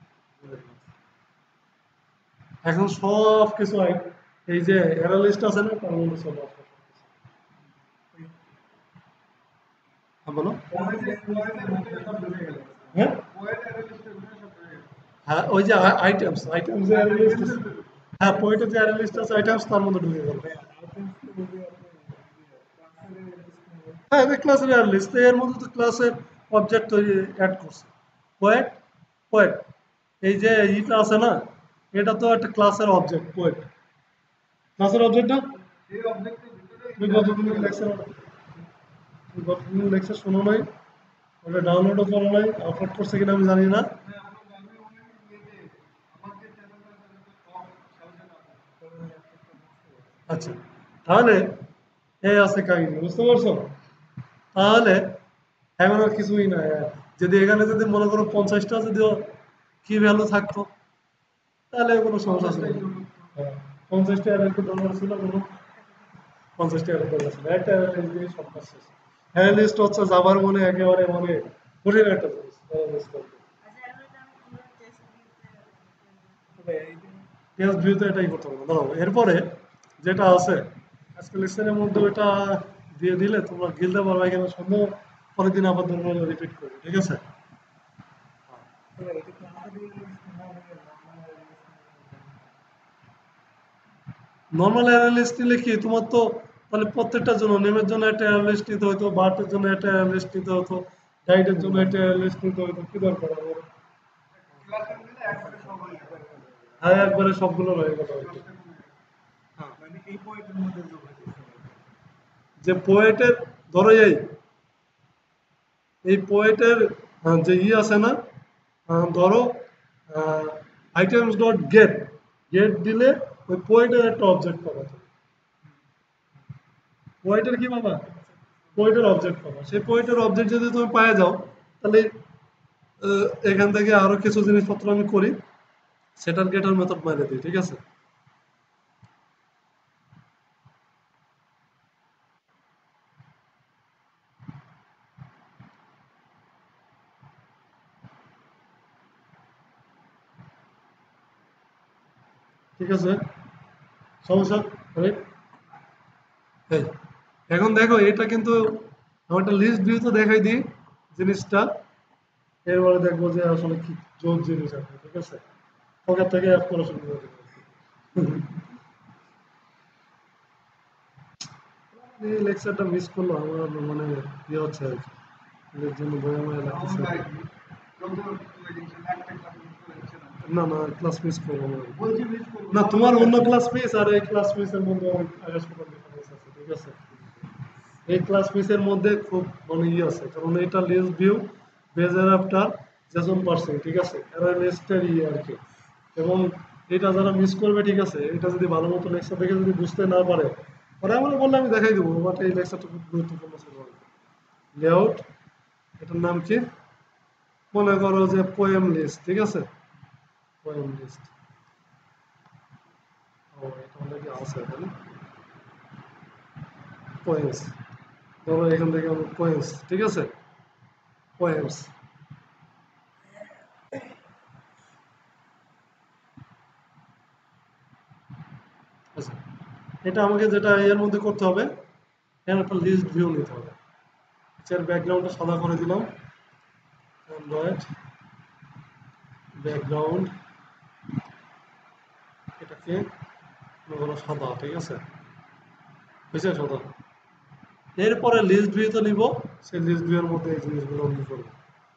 এখন সব কিছু এই যে অ্যারে লিস্ট আছে না তার মধ্যে চলে আসবে হ্যাঁ বলো ওয়েবের ভিতরে সব ঢুকে গেল হ্যাঁ ওয়েব অ্যারে লিস্টের ভিতরে সব ঢুকে গেল হ্যাঁ ওই যে আইটেমস আইটেমস যে অ্যারে লিস্ট হ্যাঁ পোয়েটের যে অ্যারে লিস্ট আছে আইটেমস তার মধ্যে ঢুকে গেল হ্যাঁ এটা ক্লাসের অ্যারে লিস্ট এর মধ্যে তো ক্লাসের অবজেক্ট তৈরি অ্যাড করছে পোয়েট পোয়েট এই যে ইটা আছে না এটা তো একটা ক্লাসের অবজেক্ট পোয়েট ক্লাসের অবজেক্ট না এই অবজেক্টের ভিতরে তুমি গতদিনের লেকচার গতদিনের লেকচার শোনো নাই ওটা ডাউনলোডও করো নাই আপলোড করছে কিনা আমি জানি না হ্যাঁ আমরা জানি অনেক ইয়েতে আমাদের চ্যানেলে সব সাজেশন আছে আচ্ছা তাহলে এই আছে কাহিনী বুঝতে পারছো তাহলে এখন আর কিছুই না যদি এখানে যদি মনে করো 50টা যদিও কি ভ্যালু থাকতো তাহলে কোনো সমস্যা ছিল না। হ্যাঁ, 50টা অ্যারের দরকার ছিল কোনো 50টা অ্যারের দরকার ছিল একটা অ্যারে লিস্ট দিয়ে সব কাজ শেষ অ্যারে লিস্ট হচ্ছে যাবার মনে একেবারে মানে কঠিন একটা জিনিস অ্যারে লিস্ট করতে টেস্ট ভিউতে এটাই করতে হবে দাঁড়াও এরপরে যেটা আছে আজকে লেসনের মধ্যে ওটা দিয়ে দিলে তোমরা গিলতে পারবে কিনা সন্দেহ পরের দিন আবার ধরুন রিপিট করবে ঠিক আছে নর্মাল অ্যানালিস্ট নিলে কি তোমার তো তাহলে প্রত্যেকটার জন্য নেমের জন্য একটা অ্যানালিস্ট নিতে হতো বার্টের জন্য একটা অ্যানালিস্ট নিতে হতো গাইডের জন্য একটা অ্যানালিস্ট নিতে হতো কি দরকার আমার ক্লাসের মিলে একবারে সব হয়ে যাবে হ্যাঁ একবারে সবগুলো রয়ে গেল আর কি। মানে এই পয়েন্টের মধ্যে যোগ হয়েছে যে পোয়েটের ধরো এই পোয়েটের যে আছে না ধরো আইটেমস ডট গেট গেট দিলে ওই পোয়েটের একটা অবজেক্ট পাবা পোয়েটের কি পাবা পোয়েটের অবজেক্ট পাবা সেই পোয়েটের অবজেক্ট যদি তুমি পায়ে যাও তাহলে এখান থেকে আরো কিছু জিনিসপত্র আমি করি সেটার গেটার মেথড বাইরে দিই ঠিক আছে ঠিক আছে সমস্যা রাইট এই এখন দেখো এটা কিন্তু আমার একটা লিস্ট ভিউ তো দেখাই দিই জিনিসটা এরপরে দেখবো যে আসলে কি জোর জিনিস আছে ঠিক আছে পকেট থেকে অ্যাপ করা শুরু করে দেবো এই লেকচারটা মিস করলো আমার মানে ইয়ে হচ্ছে আর কি এর জন্য ভয় আমার লাগতেছে আমার যত জিনিস একটা ক্লাস মিস করে যাচ্ছে না না না ক্লাস মিস করবো না বলছি মিস করবো না তোমার অন্য ক্লাস মিস আর এই ক্লাস মিসের মধ্যে অনেক আকাশ পাতাল ডিফারেন্স আছে ঠিক আছে এই ক্লাস মিসের মধ্যে খুব মানে ইয়ে আছে কারণ এটা লিস্ট ভিউ বেজার আফটার জেসন পারসিং ঠিক আছে এরা লিস্টের ইয়ে আর কি এবং এটা যারা মিস করবে ঠিক আছে এটা যদি ভালো মতো লেকচার দেখে যদি বুঝতে না পারে পরে আমার বললে আমি দেখাই দেবো বাট এই লেকচারটা খুব গুরুত্বপূর্ণ ছিল লেআউট এটার নাম কি মনে করো যে পোয়েম লিস্ট ঠিক আছে পোয়েম লিস্ট ও এটা অলরেডি আছে এখানে পোয়েমস ধরো এখান থেকে আমি পোয়েমস ঠিক আছে পোয়েমস আচ্ছা এটা আমাকে যেটা এর মধ্যে করতে হবে এর একটা লিস্ট ভিউ নিতে হবে এর ব্যাকগ্রাউন্ডটা সাদা করে দিলাম অ্যান্ড্রয়েড ব্যাকগ্রাউন্ড এটাকে মনে করো সাদা, ঠিক আছে, হয়েছে সাদা। এরপরে লিস্ট ভিউ তো নিব, সেই লিস্ট ভিউর মধ্যে এই জিনিসগুলো আমি করবো।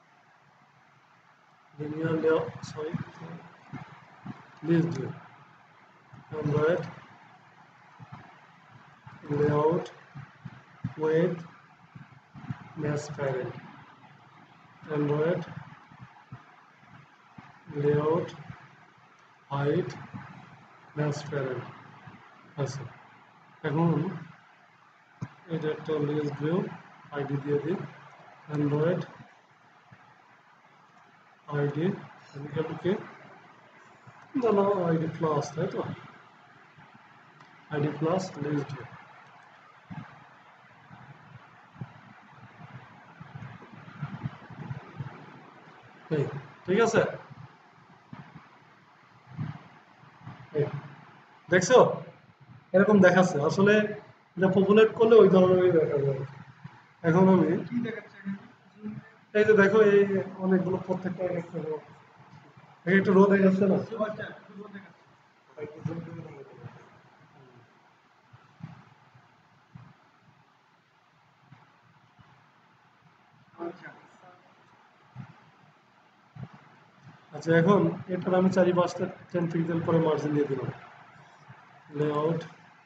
Linear layout, sorry, list view, Android layout width match parent, Android layout height match parent. আচ্ছা, এখন এটা একটা লিস্ট ভিউ, আইডি দিয়ে দিই, অ্যান্ড্রয়েড আইডি কি না, আইডি প্লাস, তাই তো, আইডি প্লাস লিস্ট ভিউ। এই, ঠিক আছে, এই, দেখছো এরকম দেখাচ্ছে, আসলে এটা পপুলেট করলে ওই ধরনেরই দেখা যায়। এখন আমি কি দেখাচ্ছে এখানে? এই যে দেখো, এই অনেকগুলো প্রত্যেকটা এক একটা রো, এক একটা রো দেখাচ্ছে না? আচ্ছা, দুটো দেখাচ্ছে। আচ্ছা, আচ্ছা, এখন এটার আমি চারিপাশটা 10 পিক্সেল করে মার্জিন দিয়ে দিলাম, লেআউট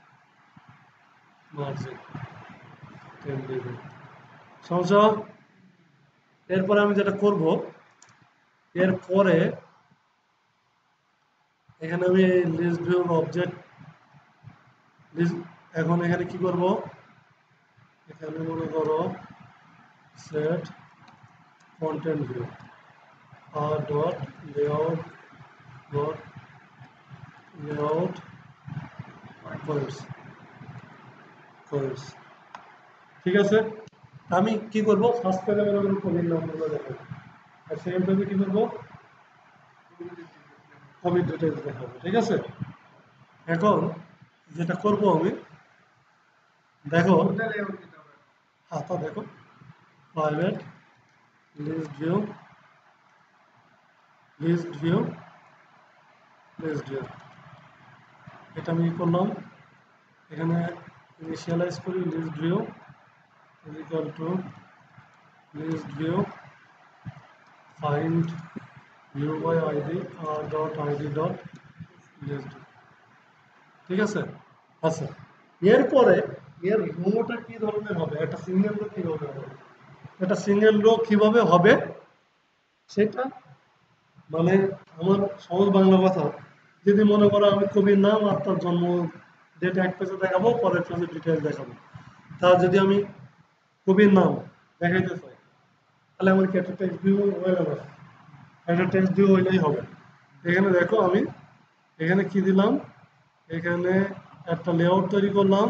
মার্জিন 10 দিয়ে দিলাম। সমস্যা? এরপরে আমি যেটা করব, এরপরে এখানে আমি লিস্ট ভিউর অবজেক্ট লিস্ট, এখন এখানে কি করব, এখানে মনে করো set content view R dot layout dot layout points points, ঠিক আছে। আমি কি করব, ফার্স্ট পেজে মনে করো কমির নামগুলো দেখাবো, আর সেকেন্ড পেজে কি করব, কমির ডিটেলস দেখাবো, ঠিক আছে। এখন যেটা করব আমি, দেখো দুটো লেআউট দিতে হবে। হাতা দেখো, private list view list view list view, এটা আমি কি করলাম, এখানে ইনিশিয়ালাইজ করি list view is equal to list view find view by id r dot id dot list view, ঠিক আছে। আচ্ছা, এরপরে এর রোটা কি ধরনের হবে, একটা সিঙ্গেল রো কিভাবে হবে, একটা সিঙ্গেল রো কিভাবে হবে সেটা, মানে আমার সহজ বাংলা কথা, যদি মনে করো আমি কবির নাম আর তার জন্ম ডেট এক পেজে দেখাবো, পরের পেজে ডিটেলস দেখাবো, তার যদি আমি কবির নাম দেখাইতে চাই, তাহলে আমার কি একটা টেক্সট ভিউ হয়ে গেল, একটা টেক্সট ভিউ হইলেই হবে। এখানে দেখো আমি এখানে কি দিলাম, এখানে একটা লেআউট তৈরি করলাম,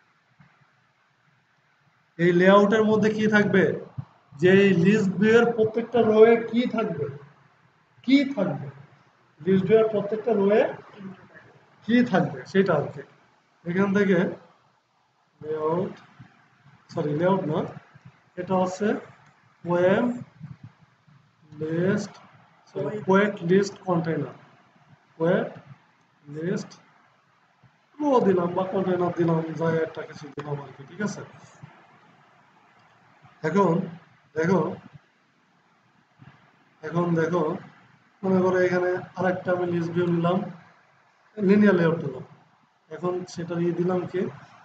এই লেআউটের মধ্যে কি থাকবে, যে এই লিস্ট ভিউ এর প্রত্যেকটা রোয়ে কি থাকবে, কি থাকবে, লিস্ট ভিউ এর প্রত্যেকটা রোয়ে কি থাকবে সেটা আর কি। এখান থেকে লেআউট, সরি লেআউট না, এটা হচ্ছে poem list, poet list container, poet list row দিলাম বা কন্টেইনার দিলাম, যাই একটা কিছু দিলাম আর কি, ঠিক আছে। এখন দেখো, এখন দেখো মনে করো এখানে আরেকটা আমি লিস্ট ভিউ নিলাম, লিনিয়ার লেআউট দিলাম, এখন সেটা দিয়ে দিলাম কি,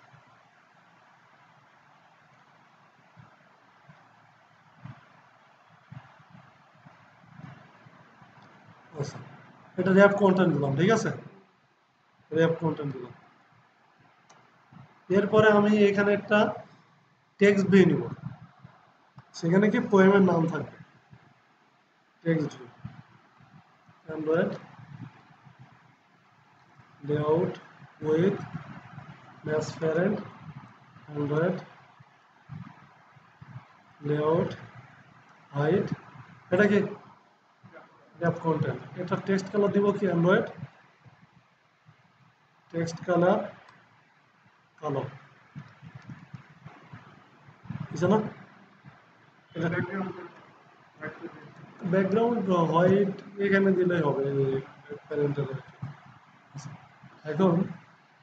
আচ্ছা, এটা র্যাপ কন্টেন্ট দিলাম, ঠিক আছে, র্যাপ কন্টেন্ট দিলাম। এরপরে আমি এখানে একটা টেক্সট ভিউ নিব, সেখানে কি পোয়েমের নাম থাকবে, text view, Android layout width match parent, Android layout height, এটা কি র্যাপ কন্টেন্ট, এটা টেক্সট কালার দিব কি, অ্যান্ড্রয়েড টেক্সট কালার কালো, বুঝছো না, এটা ব্যাকগ্রাউন্ড হোয়াইট এখানে দিলেই হবে প্যারেন্টাল। এখন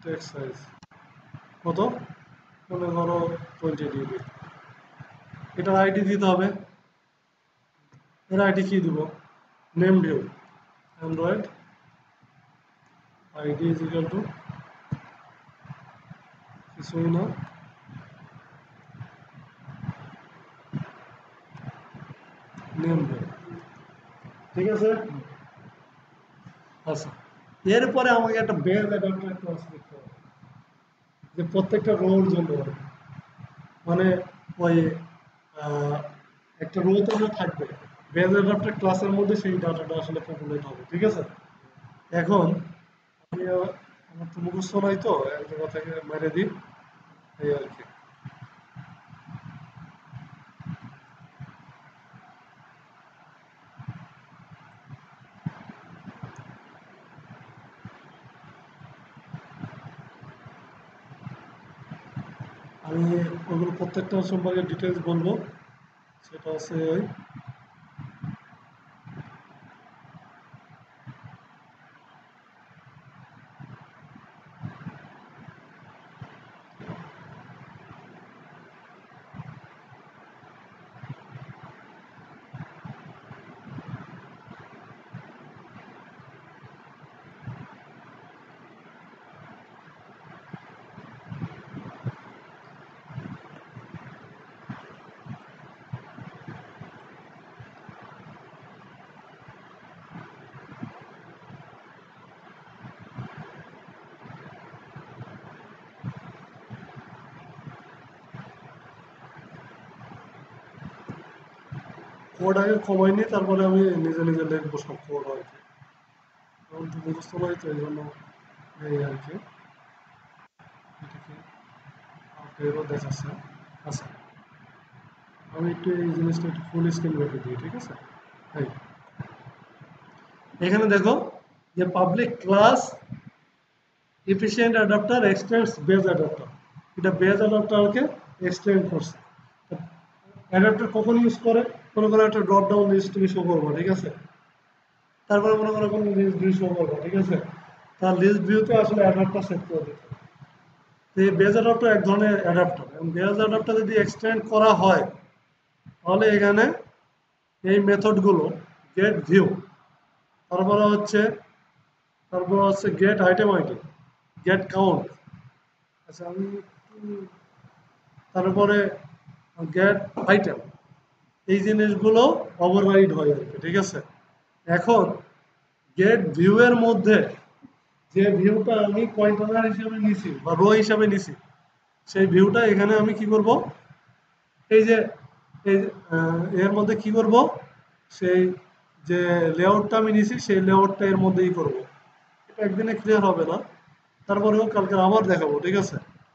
টেক্সট সাইজ কত, মনে করো 20 ডিবি। এটার আইডি দিতে হবে। এর আইডি কি দিব, name view Android ID is equal to কিছুই না, নেম ভিউ। ঠিক আছে। আচ্ছা, এরপরে আমাকে একটা বেজ অ্যাডাপ্টার ক্লাস লিখতে হবে, যে প্রত্যেকটা রোর জন্য, মানে ওই আহ, একটা রো তো থাকবে, বেজ অ্যাডাপ্টার ক্লাসের মধ্যে সেই ডাটাটা আসলে পপুলেট হবে। ঠিক আছে। এখন আমি আমার তো মুখস্থ নাই, তো এক জায়গা থেকে মেরে দিই, এই আর কি। আমি ওগুলো প্রত্যেকটা সম্পর্কে ডিটেলস বলবো। সেটা হচ্ছে ওই কোড আগে কমাই নি, তারপরে আমি নিজে নিজে লিখবো সব কোড আর কি। কারণ তো মুখস্থ নাই, তো এই জন্য এই আর কি। এটা কি আপডেটও দেখাচ্ছে। আচ্ছা, আমি একটু এই জিনিসটা একটু ফুল স্ক্রিন রেখে দিই। ঠিক আছে। এই এখানে দেখো যে public class efficient adapter extends base adapter, এটা বেজ অ্যাডাপ্টারকে এক্সটেন্ড করছে। অ্যাডাপ্টার কখন ইউজ করে, কোনো কোনো একটা ড্রপ ডাউন লিস্ট তুমি শো করবো। ঠিক আছে। তারপরে মনে করো কোনো লিস্ট ভিউ শো করবো। ঠিক আছে। তার লিস্ট ভিউতে আসলে অ্যাডাপ্টার সেট করে দিতে হবে। তো এই বেজ অ্যাডাপ্টার এক ধরনের অ্যাডাপ্টার, এবং বেজ অ্যাডাপ্টার যদি এক্সটেন্ড করা হয়, তাহলে এখানে এই মেথডগুলো গেট ভিউ, তারপরে হচ্ছে get item ID, get count, আচ্ছা আমি তারপরে গেট আইটেম, এই জিনিসগুলো ওভাররাইড হয় আর কি। ঠিক আছে। এখন গেট ভিউ এর মধ্যে যে ভিউটা আমি কন্টেনার হিসেবে নিছি বা রো হিসেবে নিছি, সেই ভিউটা এখানে আমি কি করব, এই যে এই এর মধ্যে কি করব, সেই যে লেআউটটা আমি নিছি সেই লেআউটটা এর মধ্যেই করব। এটা একদিনে ক্লিয়ার হবে না, তারপরেও কালকে আবার দেখাবো। ঠিক আছে।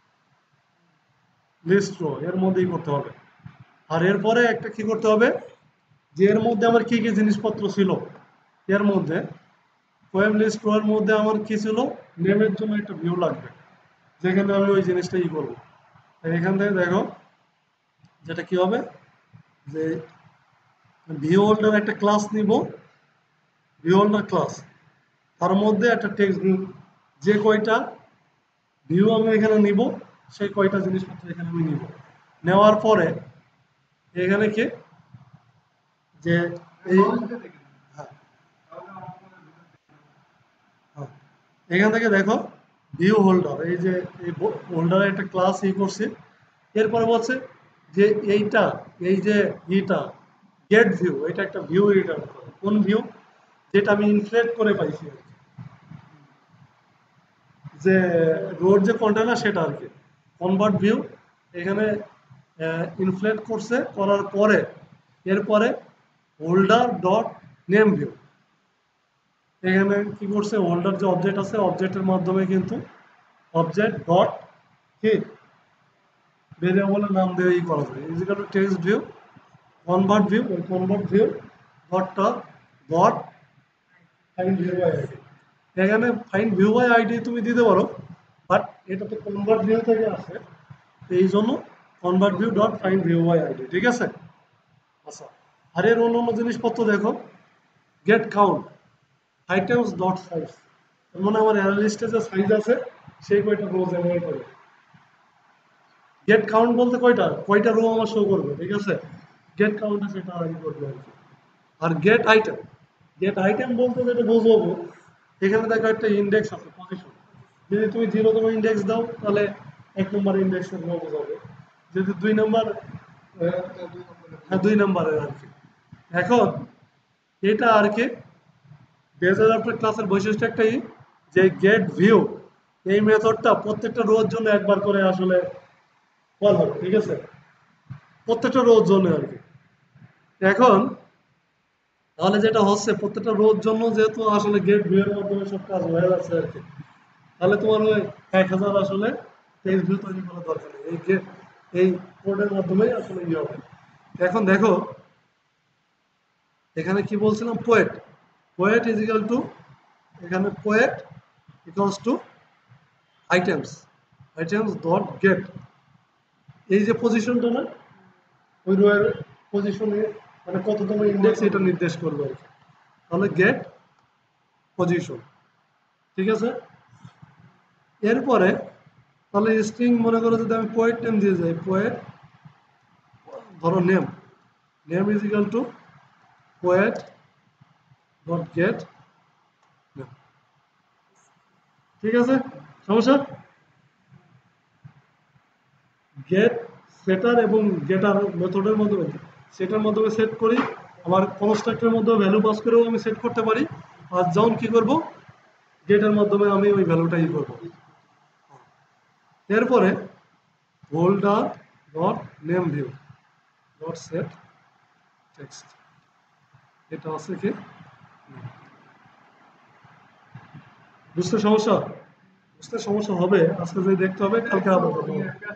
লিস্ট রো এর মধ্যেই করতে হবে। আর এরপরে একটা কি করতে হবে, যে এর মধ্যে আমার কি কি জিনিসপত্র ছিল, এর মধ্যে পোয়েম লিস্ট রো এর মধ্যে আমার কি ছিল, নেমের জন্য একটা ভিউ লাগবে, যেখানে আমি ওই জিনিসটা ই করবো। এখান থেকে দেখো যেটা কি হবে, যে ভিউ হোল্ডার একটা ক্লাস নিব, ভিউ হোল্ডার ক্লাস, তার মধ্যে একটা টেক্সট ভিউ, যে কয়টা ভিউ আমি এখানে নিব, সেই কয়টা জিনিসপত্র এখানে আমি নিব। নেওয়ার পরে এখানে কি, যে এই হ্যাঁ, হ্যাঁ, এখান থেকে দেখো ভিউ হোল্ডার, এই যে এই হোল্ডারের একটা ক্লাস করছি। এরপরে বলছে যে এইটা, এই যে ইটা গেট ভিউ, এটা একটা ভিউ রিটার্ন করে। কোন ভিউ, যেটা আমি ইনফ্লেট করে পাইছি আর কি, যে রোড যে কন্টেনার সেটা আর কি। কনভার্ট ভিউ এখানে ইনফ্লেট করছে, করার পরে এরপরে হোল্ডার ডট নেম ভিউ, এখানে কি করছে, হোল্ডার যে অবজেক্ট আছে অবজেক্টের মাধ্যমে কিন্তু অবজেক্ট ডট কি ভেরিয়েবলের নাম দিয়ে করা যায়, equal to text view convert view, ওই কনভার্ট ভিউ ডটটা dot find view by ID. এখানে ফাইন্ড ভিউ বাই আইডি তুমি দিতে পারো, বাট এটা তো কনভার্ট ভিউ থেকে আসে, এই জন্য convert view dot find view by ID. ঠিক আছে। আচ্ছা, আর এর অন্য জিনিসপত্র দেখো, get count items dot size, মানে আমার অ্যানালিস্টে যে সাইজ আছে সেই কয়টা রো জেনারেট হবে। গেট কাউন্ট বলতে কয়টা রো আমার শো করবে, ঠিক আছে, গেট কাউন্টে সেটা আগে করবে আর কি। আর গেট আইটেম বলতে যেটা বোঝাবো, এখানে দেখো একটা ইন্ডেক্স আছে, পজিশন। যদি তুমি 0তম ইন্ডেক্স দাও তাহলে 1 নম্বর ইন্ডেক্সের রো বোঝাবে, যদি 2 নম্বর, হ্যাঁ 2 নম্বরের আর কি। এখন এটা আর কি বেজ অ্যাডাপ্টার ক্লাসের বৈশিষ্ট্য একটাই, যে গেট ভিউ এই মেথডটা প্রত্যেকটা রোর জন্য একবার করে আসলে কল হবে, ঠিক আছে, প্রত্যেকটা রোর জন্য আর কি। এখন তাহলে যেটা হচ্ছে প্রত্যেকটা রোর জন্য যেহেতু আসলে গেট ভিউ এর মাধ্যমে সব কাজ হয়ে যাচ্ছে আর কি, তাহলে তোমার ওই 1000 আসলে পেজ ভিউ তৈরি করা দরকার নেই, এই কোডের মাধ্যমেই আসলে ইয়ে হবে। এখন দেখো এখানে কি বলছিলাম, পোয়েট ইজ ইকুয়াল টু, এখানে poet equals to items dot get, এই যে পজিশনটা না, ওই রোয়ের পজিশনে মানে কততম ইন্ডেক্স এটা নির্দেশ করবে আর কি। তাহলে গেট পজিশন, ঠিক আছে। এরপরে তাহলে স্ট্রিং মনে করো যদি আমি পোয়েট নেম দিয়ে যাই, পোয়েট ধরো name is equal to poet dot get, ঠিক আছে, সমস্যা। গেট সেটার এবং গেটার মেথডের মাধ্যমে, সেটার মাধ্যমে সেট করি, আমার কনস্ট্রাক্টরের মধ্যে ভ্যালু পাস করেও আমি সেট করতে পারি, আর যখন কি করব গেটের মাধ্যমে আমি ওই ভ্যালুটা ই করব। এরপরে holder dot name view dot set text, এটা আছে কি, বুঝতে সমস্যা হবে, আজকে যদি দেখতে হবে কালকে আবার করবো।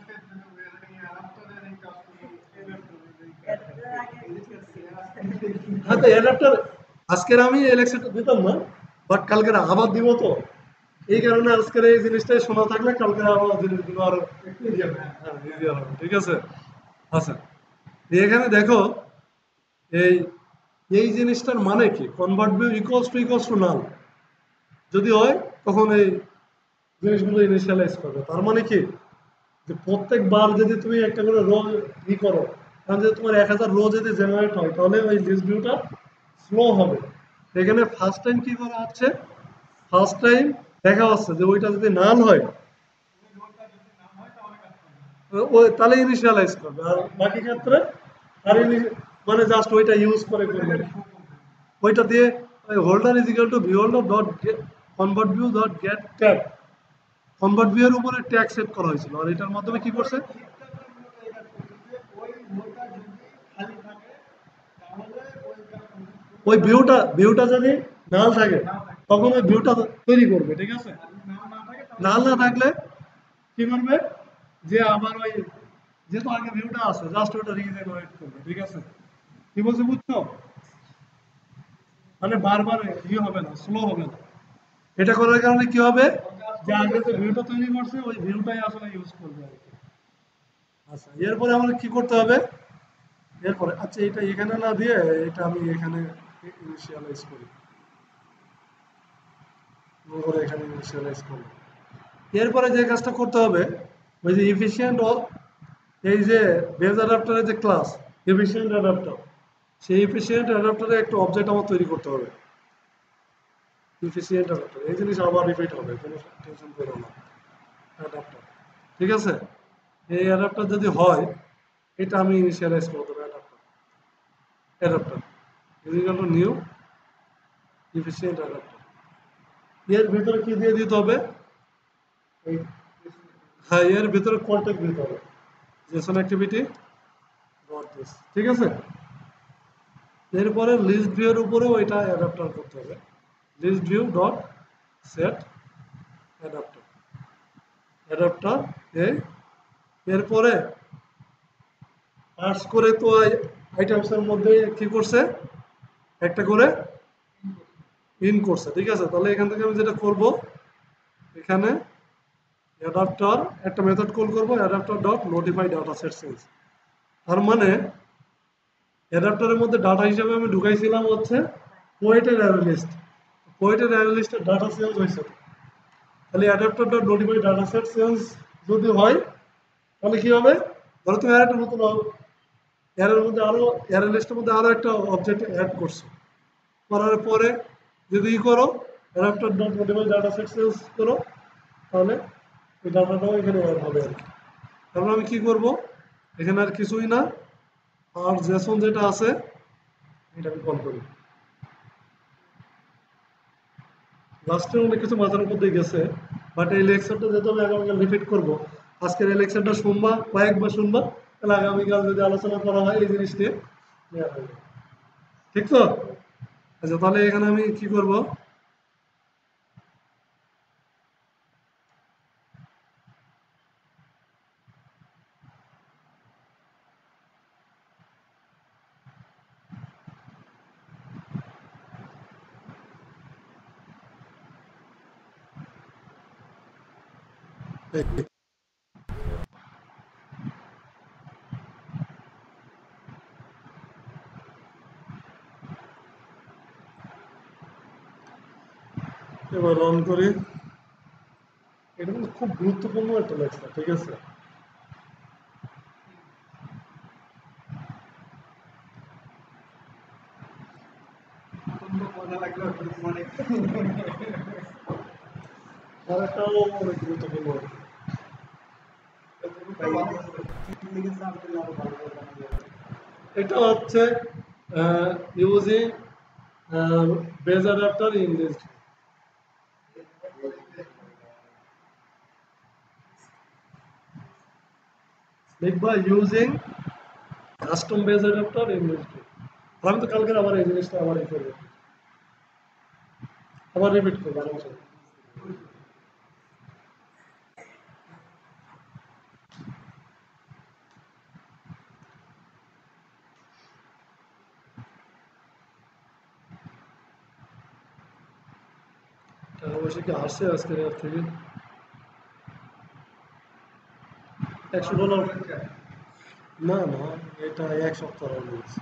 হ্যাঁ তো অ্যাডাপ্টার আজকের আমি এলেক্সাটা দিতাম না, বাট কালকের আবার দিব তো, এই কারণে আজকের এই জিনিসটাই শোনা থাকলে কালকে আবার জিনিসগুলো আরো ইজিয়ার হবে, ঠিক আছে। আচ্ছা এখানে দেখো এই এই জিনিসটার মানে কি, convert view equals to null যদি হয় তখন এই জিনিসগুলো ইনিশিয়ালাইজ করবে। তার মানে কি, যে প্রত্যেকবার যদি তুমি একটা করে রো ই করো, কারণ যদি তোমার 1000 রো যদি জেনারেট হয় তাহলে ওই লিস্ট ভিউটা স্লো হবে। এখানে ফার্স্ট টাইম কি করা হচ্ছে, ফার্স্ট টাইম দেখা হচ্ছে যে ওইটা যদি নাল হয় ওই তাহলে ইনিশিয়ালাইজ করবে, আর বাকি ক্ষেত্রে আর মানে জাস্ট ওইটা ইউজ করে করবে, ওইটা দিয়ে holder is equal to view holder dot convert view dot get tag, convert view এর উপরে ট্যাগ সেট করা হয়েছিল, আর এটার মাধ্যমে কি করছে, ওই ভিউটা যদি নাল থাকে তখন ওই ভিউটা তৈরি করবে, ঠিক আছে। নাল না থাকলে কি করবে, যে আবার ওই যেহেতু আগে ভিউটা আছে জাস্ট ওটা রিজেনারেট করবে, ঠিক আছে। কি বলছে বুঝছো, মানে বারবার ইয়ে হবে না, স্লো হবে না। এটা করার কারণে কি হবে, যে আগে যে ভিউটা তৈরি করছে ওই ভিউটাই আসলে ইউজ করবে আর কি। আচ্ছা এরপরে আমাদের কি করতে হবে, এরপরে আচ্ছা এটা এখানে না দিয়ে এটা আমি এখানে ইনিশিয়ালাইজ করি, এখানে ইনিশিয়ালাইজ করব। এরপরে যে কাজটা করতে হবে, ওই যে ইফিশিয়েন্ট এই যে বেজ অ্যাডাপ্টারের যে ক্লাস এফিশিয়েন্ট অ্যাডাপ্টার, সেই এফিশিয়েন্ট অ্যাডাপ্টারে একটা অবজেক্ট আমার তৈরি করতে হবে, এফিশিয়েন্ট অ্যাডাপ্টার, এই জিনিস আবার রিপিট হবে, কোনো টেনশন করো না। অ্যাডাপ্টার, ঠিক আছে, এই অ্যাডাপ্টার যদি হয় এটা আমি ইনিশিয়ালাইজ করতে হবে, adapter equal to new efficient adapter. এর ভিতরে কি দিয়ে দিতে হবে, হ্যাঁ এর ভিতরে কন্টেক্ট দিতে হবে, জেসন অ্যাক্টিভিটি ডট দিস, ঠিক আছে। এরপরে লিস্ট ভিউ এর উপরেও এটা অ্যাডাপ্টার করতে হবে, list view dot set adapter এই, এরপরে পার্স করে তো আইটেমসের মধ্যে কি করছে একটা করে ইন করছে, ঠিক আছে। তাহলে এখান থেকে আমি যেটা করব, এখানে অ্যাডাপ্টার একটা মেথড কল করব, adapter dot notify data set change. তার মানে অ্যাডাপ্টারের মধ্যে ডাটা হিসাবে আমি ঢুকাইছিলাম হচ্ছে পোয়েটের অ্যারে লিস্ট, পোয়েটের অ্যারে লিস্টের ডাটা চেঞ্জ হয়েছে, তাহলে adapter dot notify data set change যদি হয় তাহলে কি হবে? ধরো তুমি আর একটা নতুন অ্যারের মধ্যে আরো অ্যারে লিস্টের মধ্যে আরো একটা অবজেক্ট অ্যাড করছো, করার পরে যদি ই করো adapter dot notify data set change করো তাহলে এই ডাটাটাও এখানে অ্যাড হবে আর কি। তারপর আমি কি করব, এখানে আর কিছুই না, আর জেসন যেটা আছে এটা আমি কল করি। লাস্টে অনেক কিছু মাথার উপর দিয়ে গেছে, বাট এই লেকচারটা যেহেতু আমি আগামীকাল রিপিট করবো, আজকের এই লেকচারটা শুনবা, কয়েকবার শুনবা, তাহলে আগামীকাল যদি আলোচনা করা হয় এই জিনিস নিয়ে নেওয়া হবে। ঠিক তো? আচ্ছা তাহলে এখানে আমি কি করব, এবার রান করি। এটা কিন্তু খুব গুরুত্বপূর্ণ একটা লেকচার, ঠিক আছে? প্রচন্ড মজা লাগলো মানে আর একটাও অনেক গুরুত্বপূর্ণ। এটা হচ্ছে using base adapter in this, লিখবা using custom base adapter in this. আমি তো কালকে আবার এই জিনিসটা আবার ই করবো, আবার রিপিট করবো আরামসে। টাকা পয়সা কি আসছে আজকের অ্যাপ থেকে? $100? না না, এটা এক সপ্তাহ হয়ে গেছে।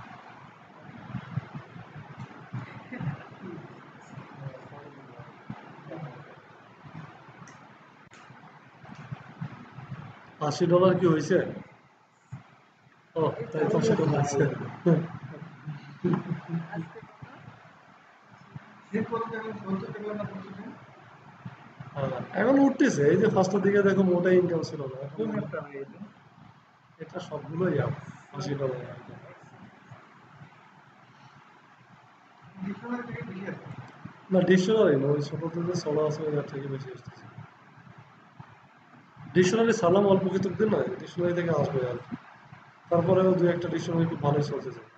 $80 কি হয়েছে? ও তাই তো $80 হয়েছে। শীত করতে এখন 70 টাকা না 25 টাকা? এখন উঠতেছে, এই যে ফার্স্টের দিকে দেখো মোটা ইনকাম ছিল না, এখন কোন একটা হয়ে গেছে? এটা সবগুলোই আপ $80। ডিকশনারি থেকে বেশি আছে। না ডিকশনারি না, ওই ছোট যে চলা আছে ওই থেকে বেশি আসতেছে। ডিকশনারি সালাম অল্প কিছু দিন না, ডিকশনারি থেকে আসবে আর কি। তারপরেও দু একটা ডিকশনারি খুব ভালোই চলতে যায়।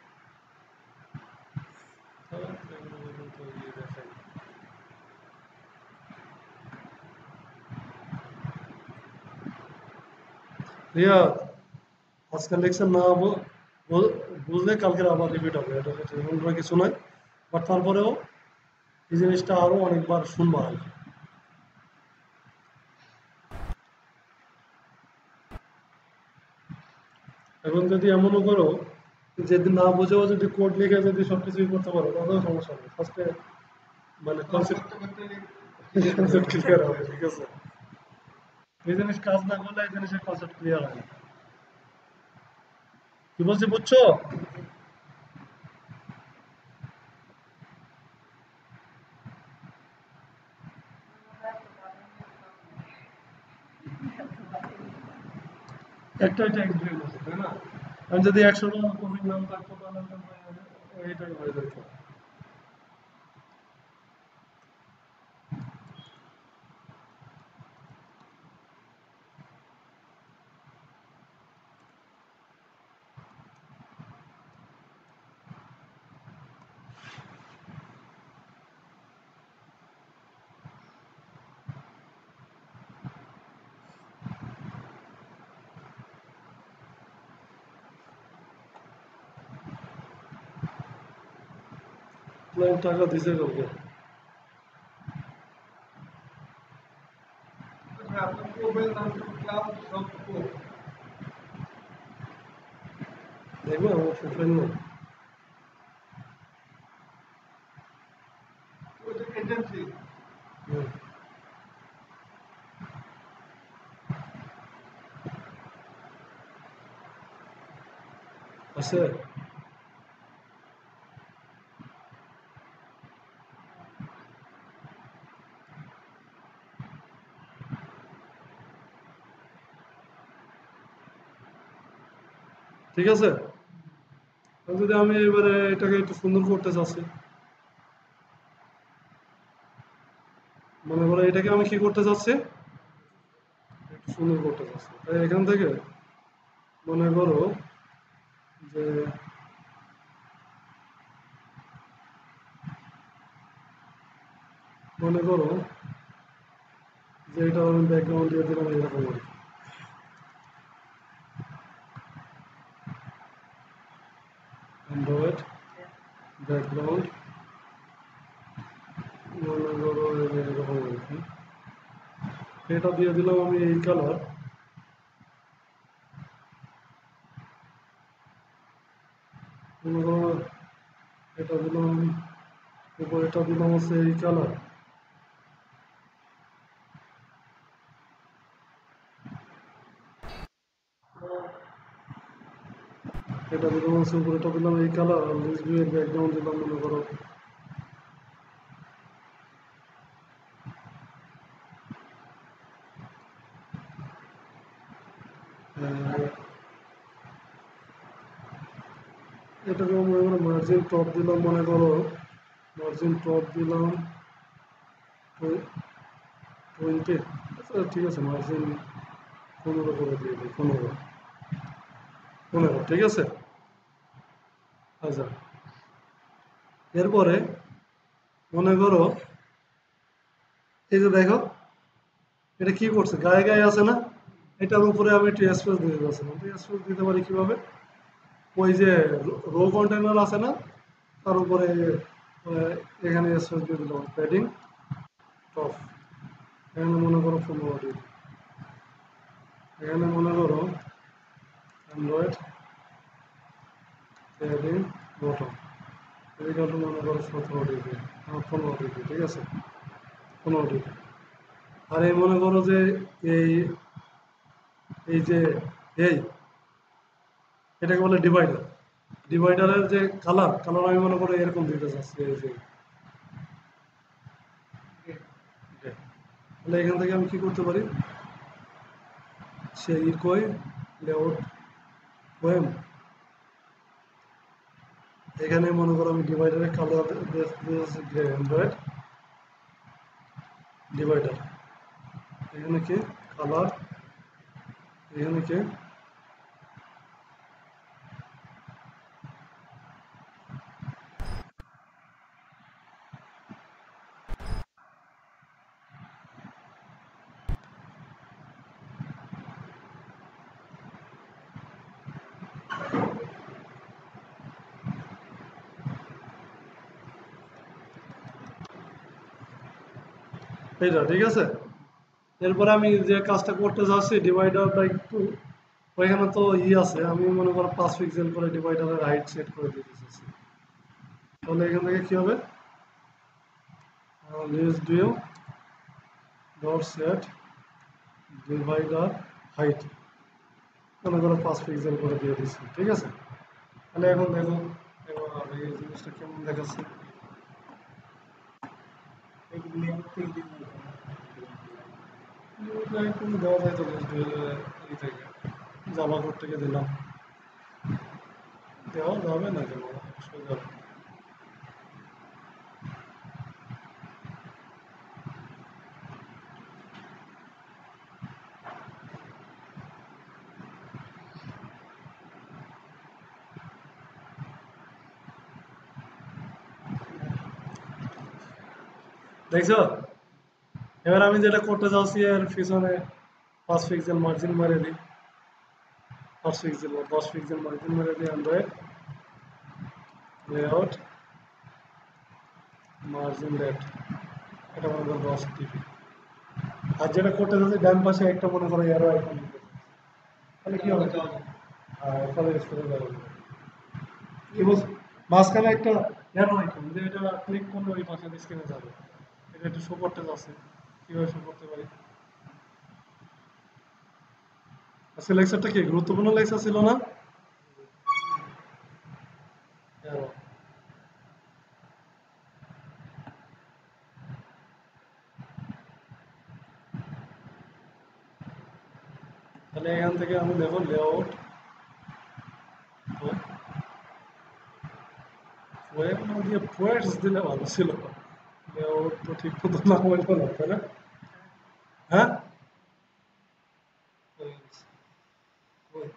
রিয়া আজকাল লেকচার না বুঝলে কালকের আবার রিপিট হবে, এটা টেনশন কিছু নয়, বাট তারপরেও এই জিনিসটা আরো অনেকবার শুনবো আর কি। এখন যদি এমনও করো যেদিন না বুঝেও যদি কোড লিখে যদি সবকিছুই করতে পারো তাহলেও সমস্যা নেই, ফার্স্টে মানে কনসেপ্ট করতে কনসেপ্ট ক্লিয়ার হবে, ঠিক আছে? এই জিনিস কাজ না করলে এই জিনিসের কনসেপ্ট ক্লিয়ার হয় না। কি বলছি বুঝছো? একটাই ট্যাক্স ব্রেক আছে তাই না? আমি যদি $100 কমির নাম থাকতো তাহলে এইটাই হয়ে যেত। ক্লায়েন্ট টাকা দিছে কাউকে? আপনার প্রোফাইল নাম ক্লাউড সব প্রো দেখবে আমার প্রোফাইল নেই। ওটা এজেন্সি হুম। আছে? ঠিক আছে? যদি আমি এবারে এটাকে একটু সুন্দর করতে চাচ্ছি, মনে করো এটাকে আমি কি করতে চাচ্ছি, একটু সুন্দর করতে চাচ্ছি, তাই এখান থেকে মনে করো যে মনে করো যে এটা আমি ব্যাকগ্রাউন্ড দিয়ে দিলাম এরকম আর কি। অ্যান্ড্রয়েড ব্যাকগ্রাউন্ড মনে করো এরকম আর কি। এটা দিয়ে দিলাম আমি এই কালার, মনে করো এটা দিলাম, এরপর এটা দিলাম হচ্ছে এই কালার, এটা দিলাম হচ্ছে উপরে, এটা দিলাম এই কালার, আর লিস্ট ভিউয়ের ব্যাকগ্রাউন্ড দিলাম মনে করো এটাকে মনে করো মার্জিন টপ দিলাম, মনে করো মার্জিন টপ দিলাম 20, আচ্ছা ঠিক আছে মার্জিন 15 করে দিয়ে দিই, 15 ঠিক আছে। আচ্ছা এরপরে মনে করো এই যে দেখো এটা কি করছে, গায়ে গায়ে আছে না, এটার উপরে আমি একটু স্পেস দিতে পারছিলাম, তো স্পেস দিতে পারি কিভাবে, ওই যে রো কন্টেনার আছে না, তার উপরে এখানে স্পেস দিয়ে দিলাম প্যাডিং টপ, এখানে মনে করো 15 দিই, এখানে মনে করো অ্যান্ড্রয়েড প্যাডিং বটম, এইটা মনে করো 17 ডিগ্রি, 15 ডিগ্রি, ঠিক আছে 15 ডিগ্রি। আর এই মনে করো যে এই এই যে এই এটাকে বলে ডিভাইডার, ডিভাইডারের যে কালার, কালার আমি মনে করি এরকম দিতে চাচ্ছি, এই যে এটা। তাহলে এখান থেকে আমি কি করতে পারি, সে ইকোয় লেআউট ওয়েম, এখানে মনে করো আমি ডিভাইডারের কালার দিয়েছি গ্রে, অ্যান্ড্রয়েড ডিভাইডার, এখানে কি কালার, এখানে কি এইটা, ঠিক আছে। এরপরে আমি যে কাজটা করতে যাচ্ছি ডিভাইডারটা একটু, ওইখানে তো আছে, আমি মনে করো 5 পিক্সেল করে ডিভাইডারের হাইট সেট করে দিতে চাচ্ছি, তাহলে এখান থেকে কি হবে, list view dot set divider height মনে করো 5 পিক্সেল করে দিয়ে দিচ্ছি, ঠিক আছে। তাহলে এখন দেখো এবার এই জিনিসটা কেমন দেখাচ্ছে, কোনো দেওয়া যায় তো লিস্ট ভিউ ই থেকে জাভা কোড থেকে দিলাম, দেওয়া যাবে না কেন, অবশ্যই যাবে। দেখছো, এবার আমি যেটা করতে চাচ্ছি এর পিছনে 5 পিক্সেল মার্জিন মেরে দিই, 5 পিক্সেল বা 10 পিক্সেল মার্জিন মেরে দিই, অ্যান্ড্রয়েড লেআউট মার্জিন লেফট, এটা মনে করো 10 ডিগ্রি। আর যেটা করতে চাচ্ছি ডান পাশে একটা মনে করো এরো আইকন দিতে, তাহলে কি হবে, তাহলে স্ক্রল যাবে, কি বলছ, মাঝখানে একটা এরো আইকন, যে এটা ক্লিক করলে ওই পাশে স্ক্রিনে যাবে, এটা একটু শো করতে যাচ্ছে, কিভাবে শো করতে পারি। আজকে লেকচারটা কি গুরুত্বপূর্ণ লেকচার ছিল না? arrow। তাহলে এখান থেকে আমি দেখো লেআউট ওয়েব না দিয়ে পোয়েটস দিলে ভালো ছিল। লেআউট তো ঠিক মতো না হইলো না, তাই না? হ্যাঁ, Poets, poet।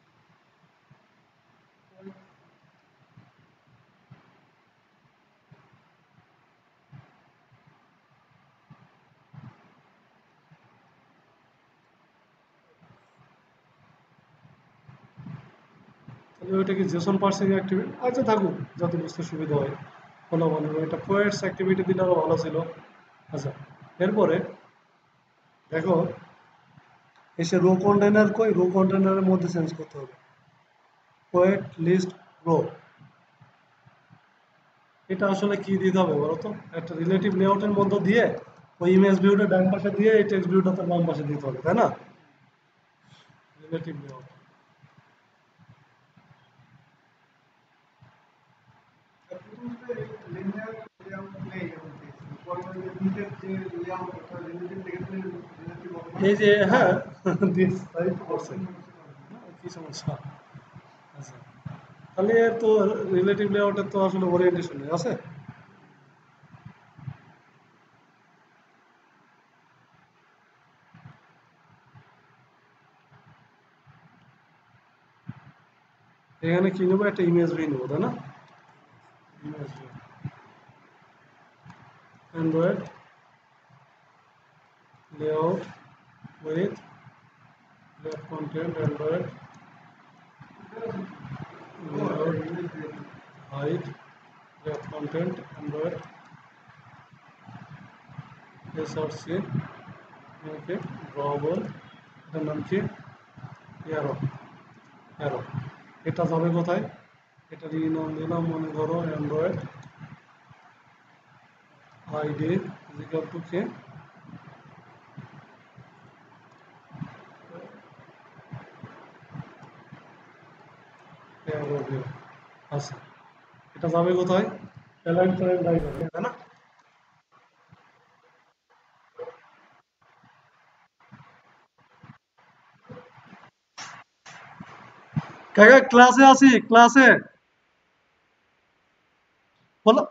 তাহলে ওইটা কি জেসন পার্সিং অ্যাক্টিভিটি? আচ্ছা থাকুক, যাতে বুঝতে সুবিধা হয়। কোনো বন্ধু এটা পোয়েটস অ্যাক্টিভিটি দিলে আরো ভালো ছিল। আচ্ছা, এরপরে দেখো এসে রো কন্টেনার কই, রো কন্টেনারের মধ্যে চেঞ্জ করতে হবে। পোয়েট লিস্ট রো, এটা আসলে কি দিতে হবে বলতো? একটা রিলেটিভ লেআউটের মধ্যে দিয়ে ওই ইমেজ ভিউটা ডান পাশে দিয়ে এই টেক্সট ভিউটা তার বাম পাশে দিতে হবে, তাই না? Relative layout. লিনিয়ার লেআউট নেই এখন পরে নিজের যে লেআউট অর্থাৎ রিলেটিভ লেগেছে রিলেটিভ এই যে হ্যাঁ দিস তাই তো করছে। কি সমস্যা? আচ্ছা, তাহলে এর তো রিলেটিভ লেআউটের তো আসলে ওরিয়েন্টেশন নেই, আছে? এখানে কি নেবো? একটা ইমেজ ভি নেবো, তাই না? ইমেজ ভি, android layout width left content, android layout height left content, android SRC okay drawable, এটার নাম কি? Arrow, arrow. এটা যাবে কোথায়? এটা নাম দিলাম মনে করো অ্যান্ড্রয়েড আইডি ইজিক্যাল টু কে অ্যারো ভিউ। আচ্ছা, এটা যাবে কোথায়? অ্যালাইন ফ্রেম রাইট, তাই না? কাকা ক্লাসে আছি, ক্লাসে বলো।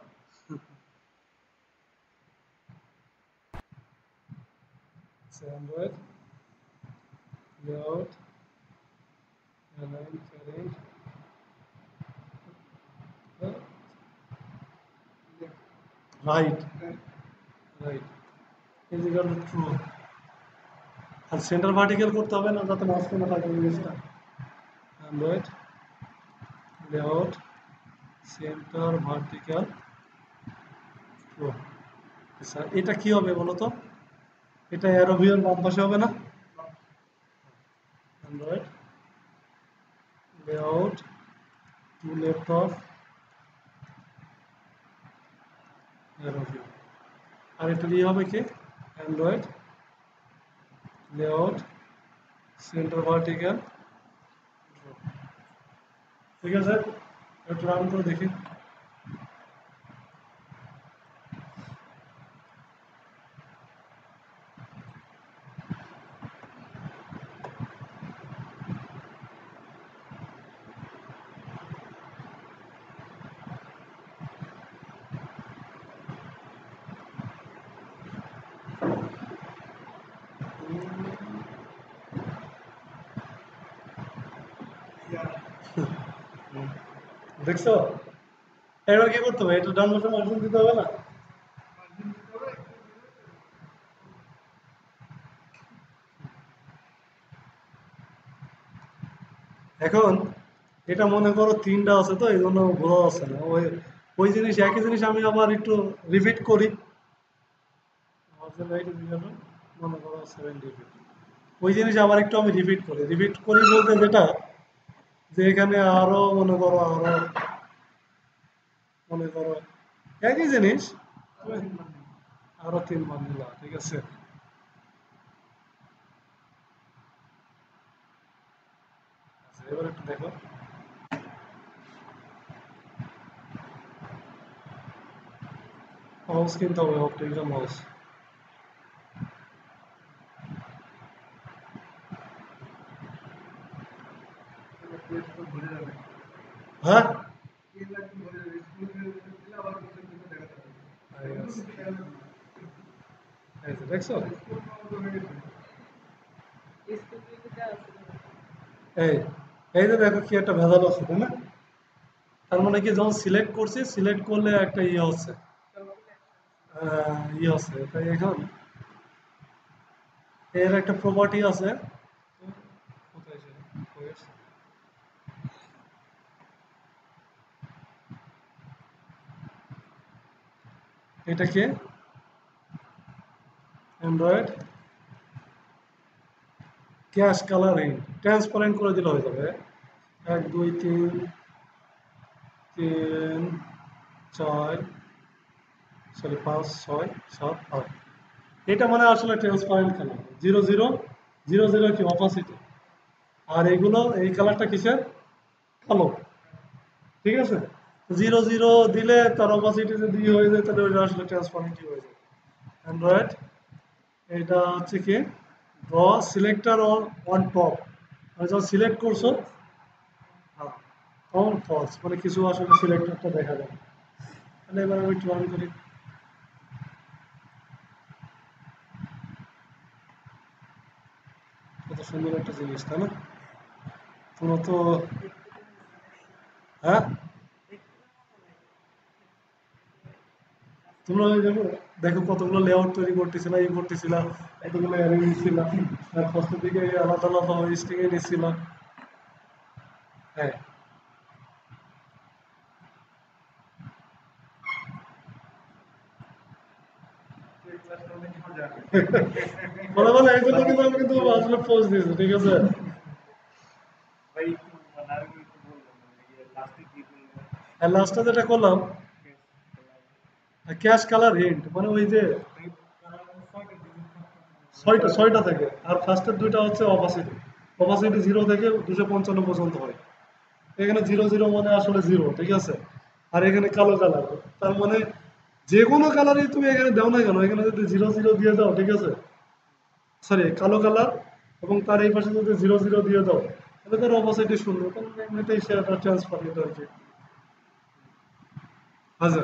Android layout align frame right, right equal to true. আর সেন্টার ভার্টিক্যাল করতে হবে না, যাতে মাঝখানে থাকে ইমেজটা। Android layout centre vertical true. আচ্ছা, এটা কি হবে বলো তো? এটা অ্যারো ভিউর বাম পাশে হবে না? Android layout to left of arrow view. আর এটা দিয়ে হবে কি? Android layout centre vertical. ঠিক আছে, একটু রান করে দেখি। দেখছো? এবার কি করতে হবে? এটা ডান পাশে মার্জিন দিতে হবে না? এখন এটা মনে করো তিনটা আছে, তো এই জন্য ঘোরা আছে না। ওই ওই জিনিস, একই জিনিস আমি আবার একটু রিপিট করি। মনে করো 7 রিপিট, ওই জিনিস আবার একটু আমি রিপিট করি। রিপিট করি বলতে যেটা, যে এখানে আরো মনে করো আরো মনে করো একই জিনিস আরো 3 বার দিলাম, ঠিক আছে? আচ্ছা, এবার একটু দেখো। মাউস কিনতে হবে, অপটিক্যাল মাউস। পেজ তো ভরে যাবে। হ্যাঁ, পেজ একদম ভরে যাবে। স্কুল থেকে দিলে আবার কিছু কিছু দেখাতে হবে। এই যে দেখছো, স্কুল তো হয়ে গেছে। এই এই যে দেখো কি একটা ভেজাল আছে, তাই না? তার মানে কি, যখন সিলেক্ট করছি, সিলেক্ট করলে একটা ইয়ে হচ্ছে, ইয়ে হচ্ছে তাই। এখন এর একটা প্রপার্টি আছে, কোথায় ছিল? এটা কি অ্যান্ড্রয়েড ক্যাশ কালারিং ট্রান্সপারেন্ট করে দিলে হয়ে যাবে। 1 2 3 3 4 সরি 5 6 7 8। এটা মানে আসলে ট্রান্সপারেন্ট কালার। 0 0 0 0 কি অপাসিটি, আর এইগুলো এই কালারটা কিসের, কালো, ঠিক আছে। 0 0 দিলে তার অপাসিটি যদি হয়ে যায় তাহলে ওইটা আসলে ট্রান্সপারেন্টই হয়ে যায়। অ্যান্ড্রয়েড এটা হচ্ছে কি, ড্র সিলেক্টর অন টপ, মানে যখন সিলেক্ট করছো, হ্যাঁ, তখন ফলস, মানে কিছু আসলে সিলেক্টরটা দেখা যায়। তাহলে এবার আমি একটু রান করি। কত সুন্দর একটা জিনিস, তাই না? তোমরা তো, হ্যাঁ, তোমরা ওই দেখো, দেখো কতগুলো লেআউট তৈরি করতেছিলা, ই করতেছিলা, কতগুলো অ্যারে নিচ্ছিলা, আর ফার্স্টের দিকে আলাদা আলাদা স্ট্রিংয়ে নিচ্ছিলা। হ্যাঁ, এই ক্লাসটা অনেক মজা। বলে বলে এই জন্য কিন্তু আমি কিন্তু আসলে পোস্ট দিয়েছি, ঠিক আছে। ভাই একটু মানে আমি একটু বললাম মানে লাস্টে কি বললাম? আর লাস্টে যেটা করলাম, ক্যাশ কালার হিন্ট, মানে ওই যে ছয়টা থেকে, আর ফার্স্টের দুইটা হচ্ছে অপাসিটি। অপাসিটি 0 থেকে 255 পর্যন্ত হয়। এখানে 0 0 মানে আসলে 0, ঠিক আছে। আর এখানে কালো কালার, তার মানে যে কোনো কালারই তুমি এখানে দাও না কেন, এখানে যদি 0 0 দিয়ে দাও, ঠিক আছে, সরি কালো কালার, এবং তার এই পাশে যদি 0 0 দিয়ে দাও, তাহলে তার অপোজিটই শূন্য, কারণ এমনিতেই সে একটা ট্রান্সফার নিতে আর কি। আচ্ছা,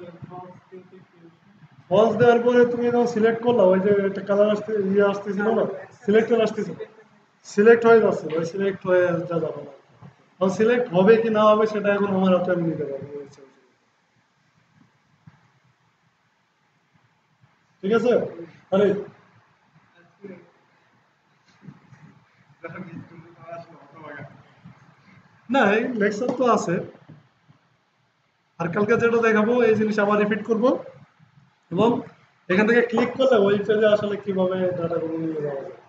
ফলস দেওয়ার পরে তুমি যখন সিলেক্ট করলা, ওই যে একটা কালার আসতে ইয়ে আসতেছিল না, সিলেক্টর আসতেছিল, সিলেক্ট হয়ে যাচ্ছিল, ওই সিলেক্ট হয়ে যা যাবে না। এখন সিলেক্ট হবে কি না হবে সেটা এখন আমার হাতে, আমি নিতে পারবো, ঠিক আছে। তাহলে যখন স্কুল থেকে আসলো হতভাগা। না, এই লেকচার তো আছে, আর কালকে যেটা দেখাবো এই জিনিস আবার রিপিট করব, এবং এখান থেকে ক্লিক করলে ওই পেজে আসলে কিভাবে ডাটাগুলো নিয়ে যাওয়া যায়।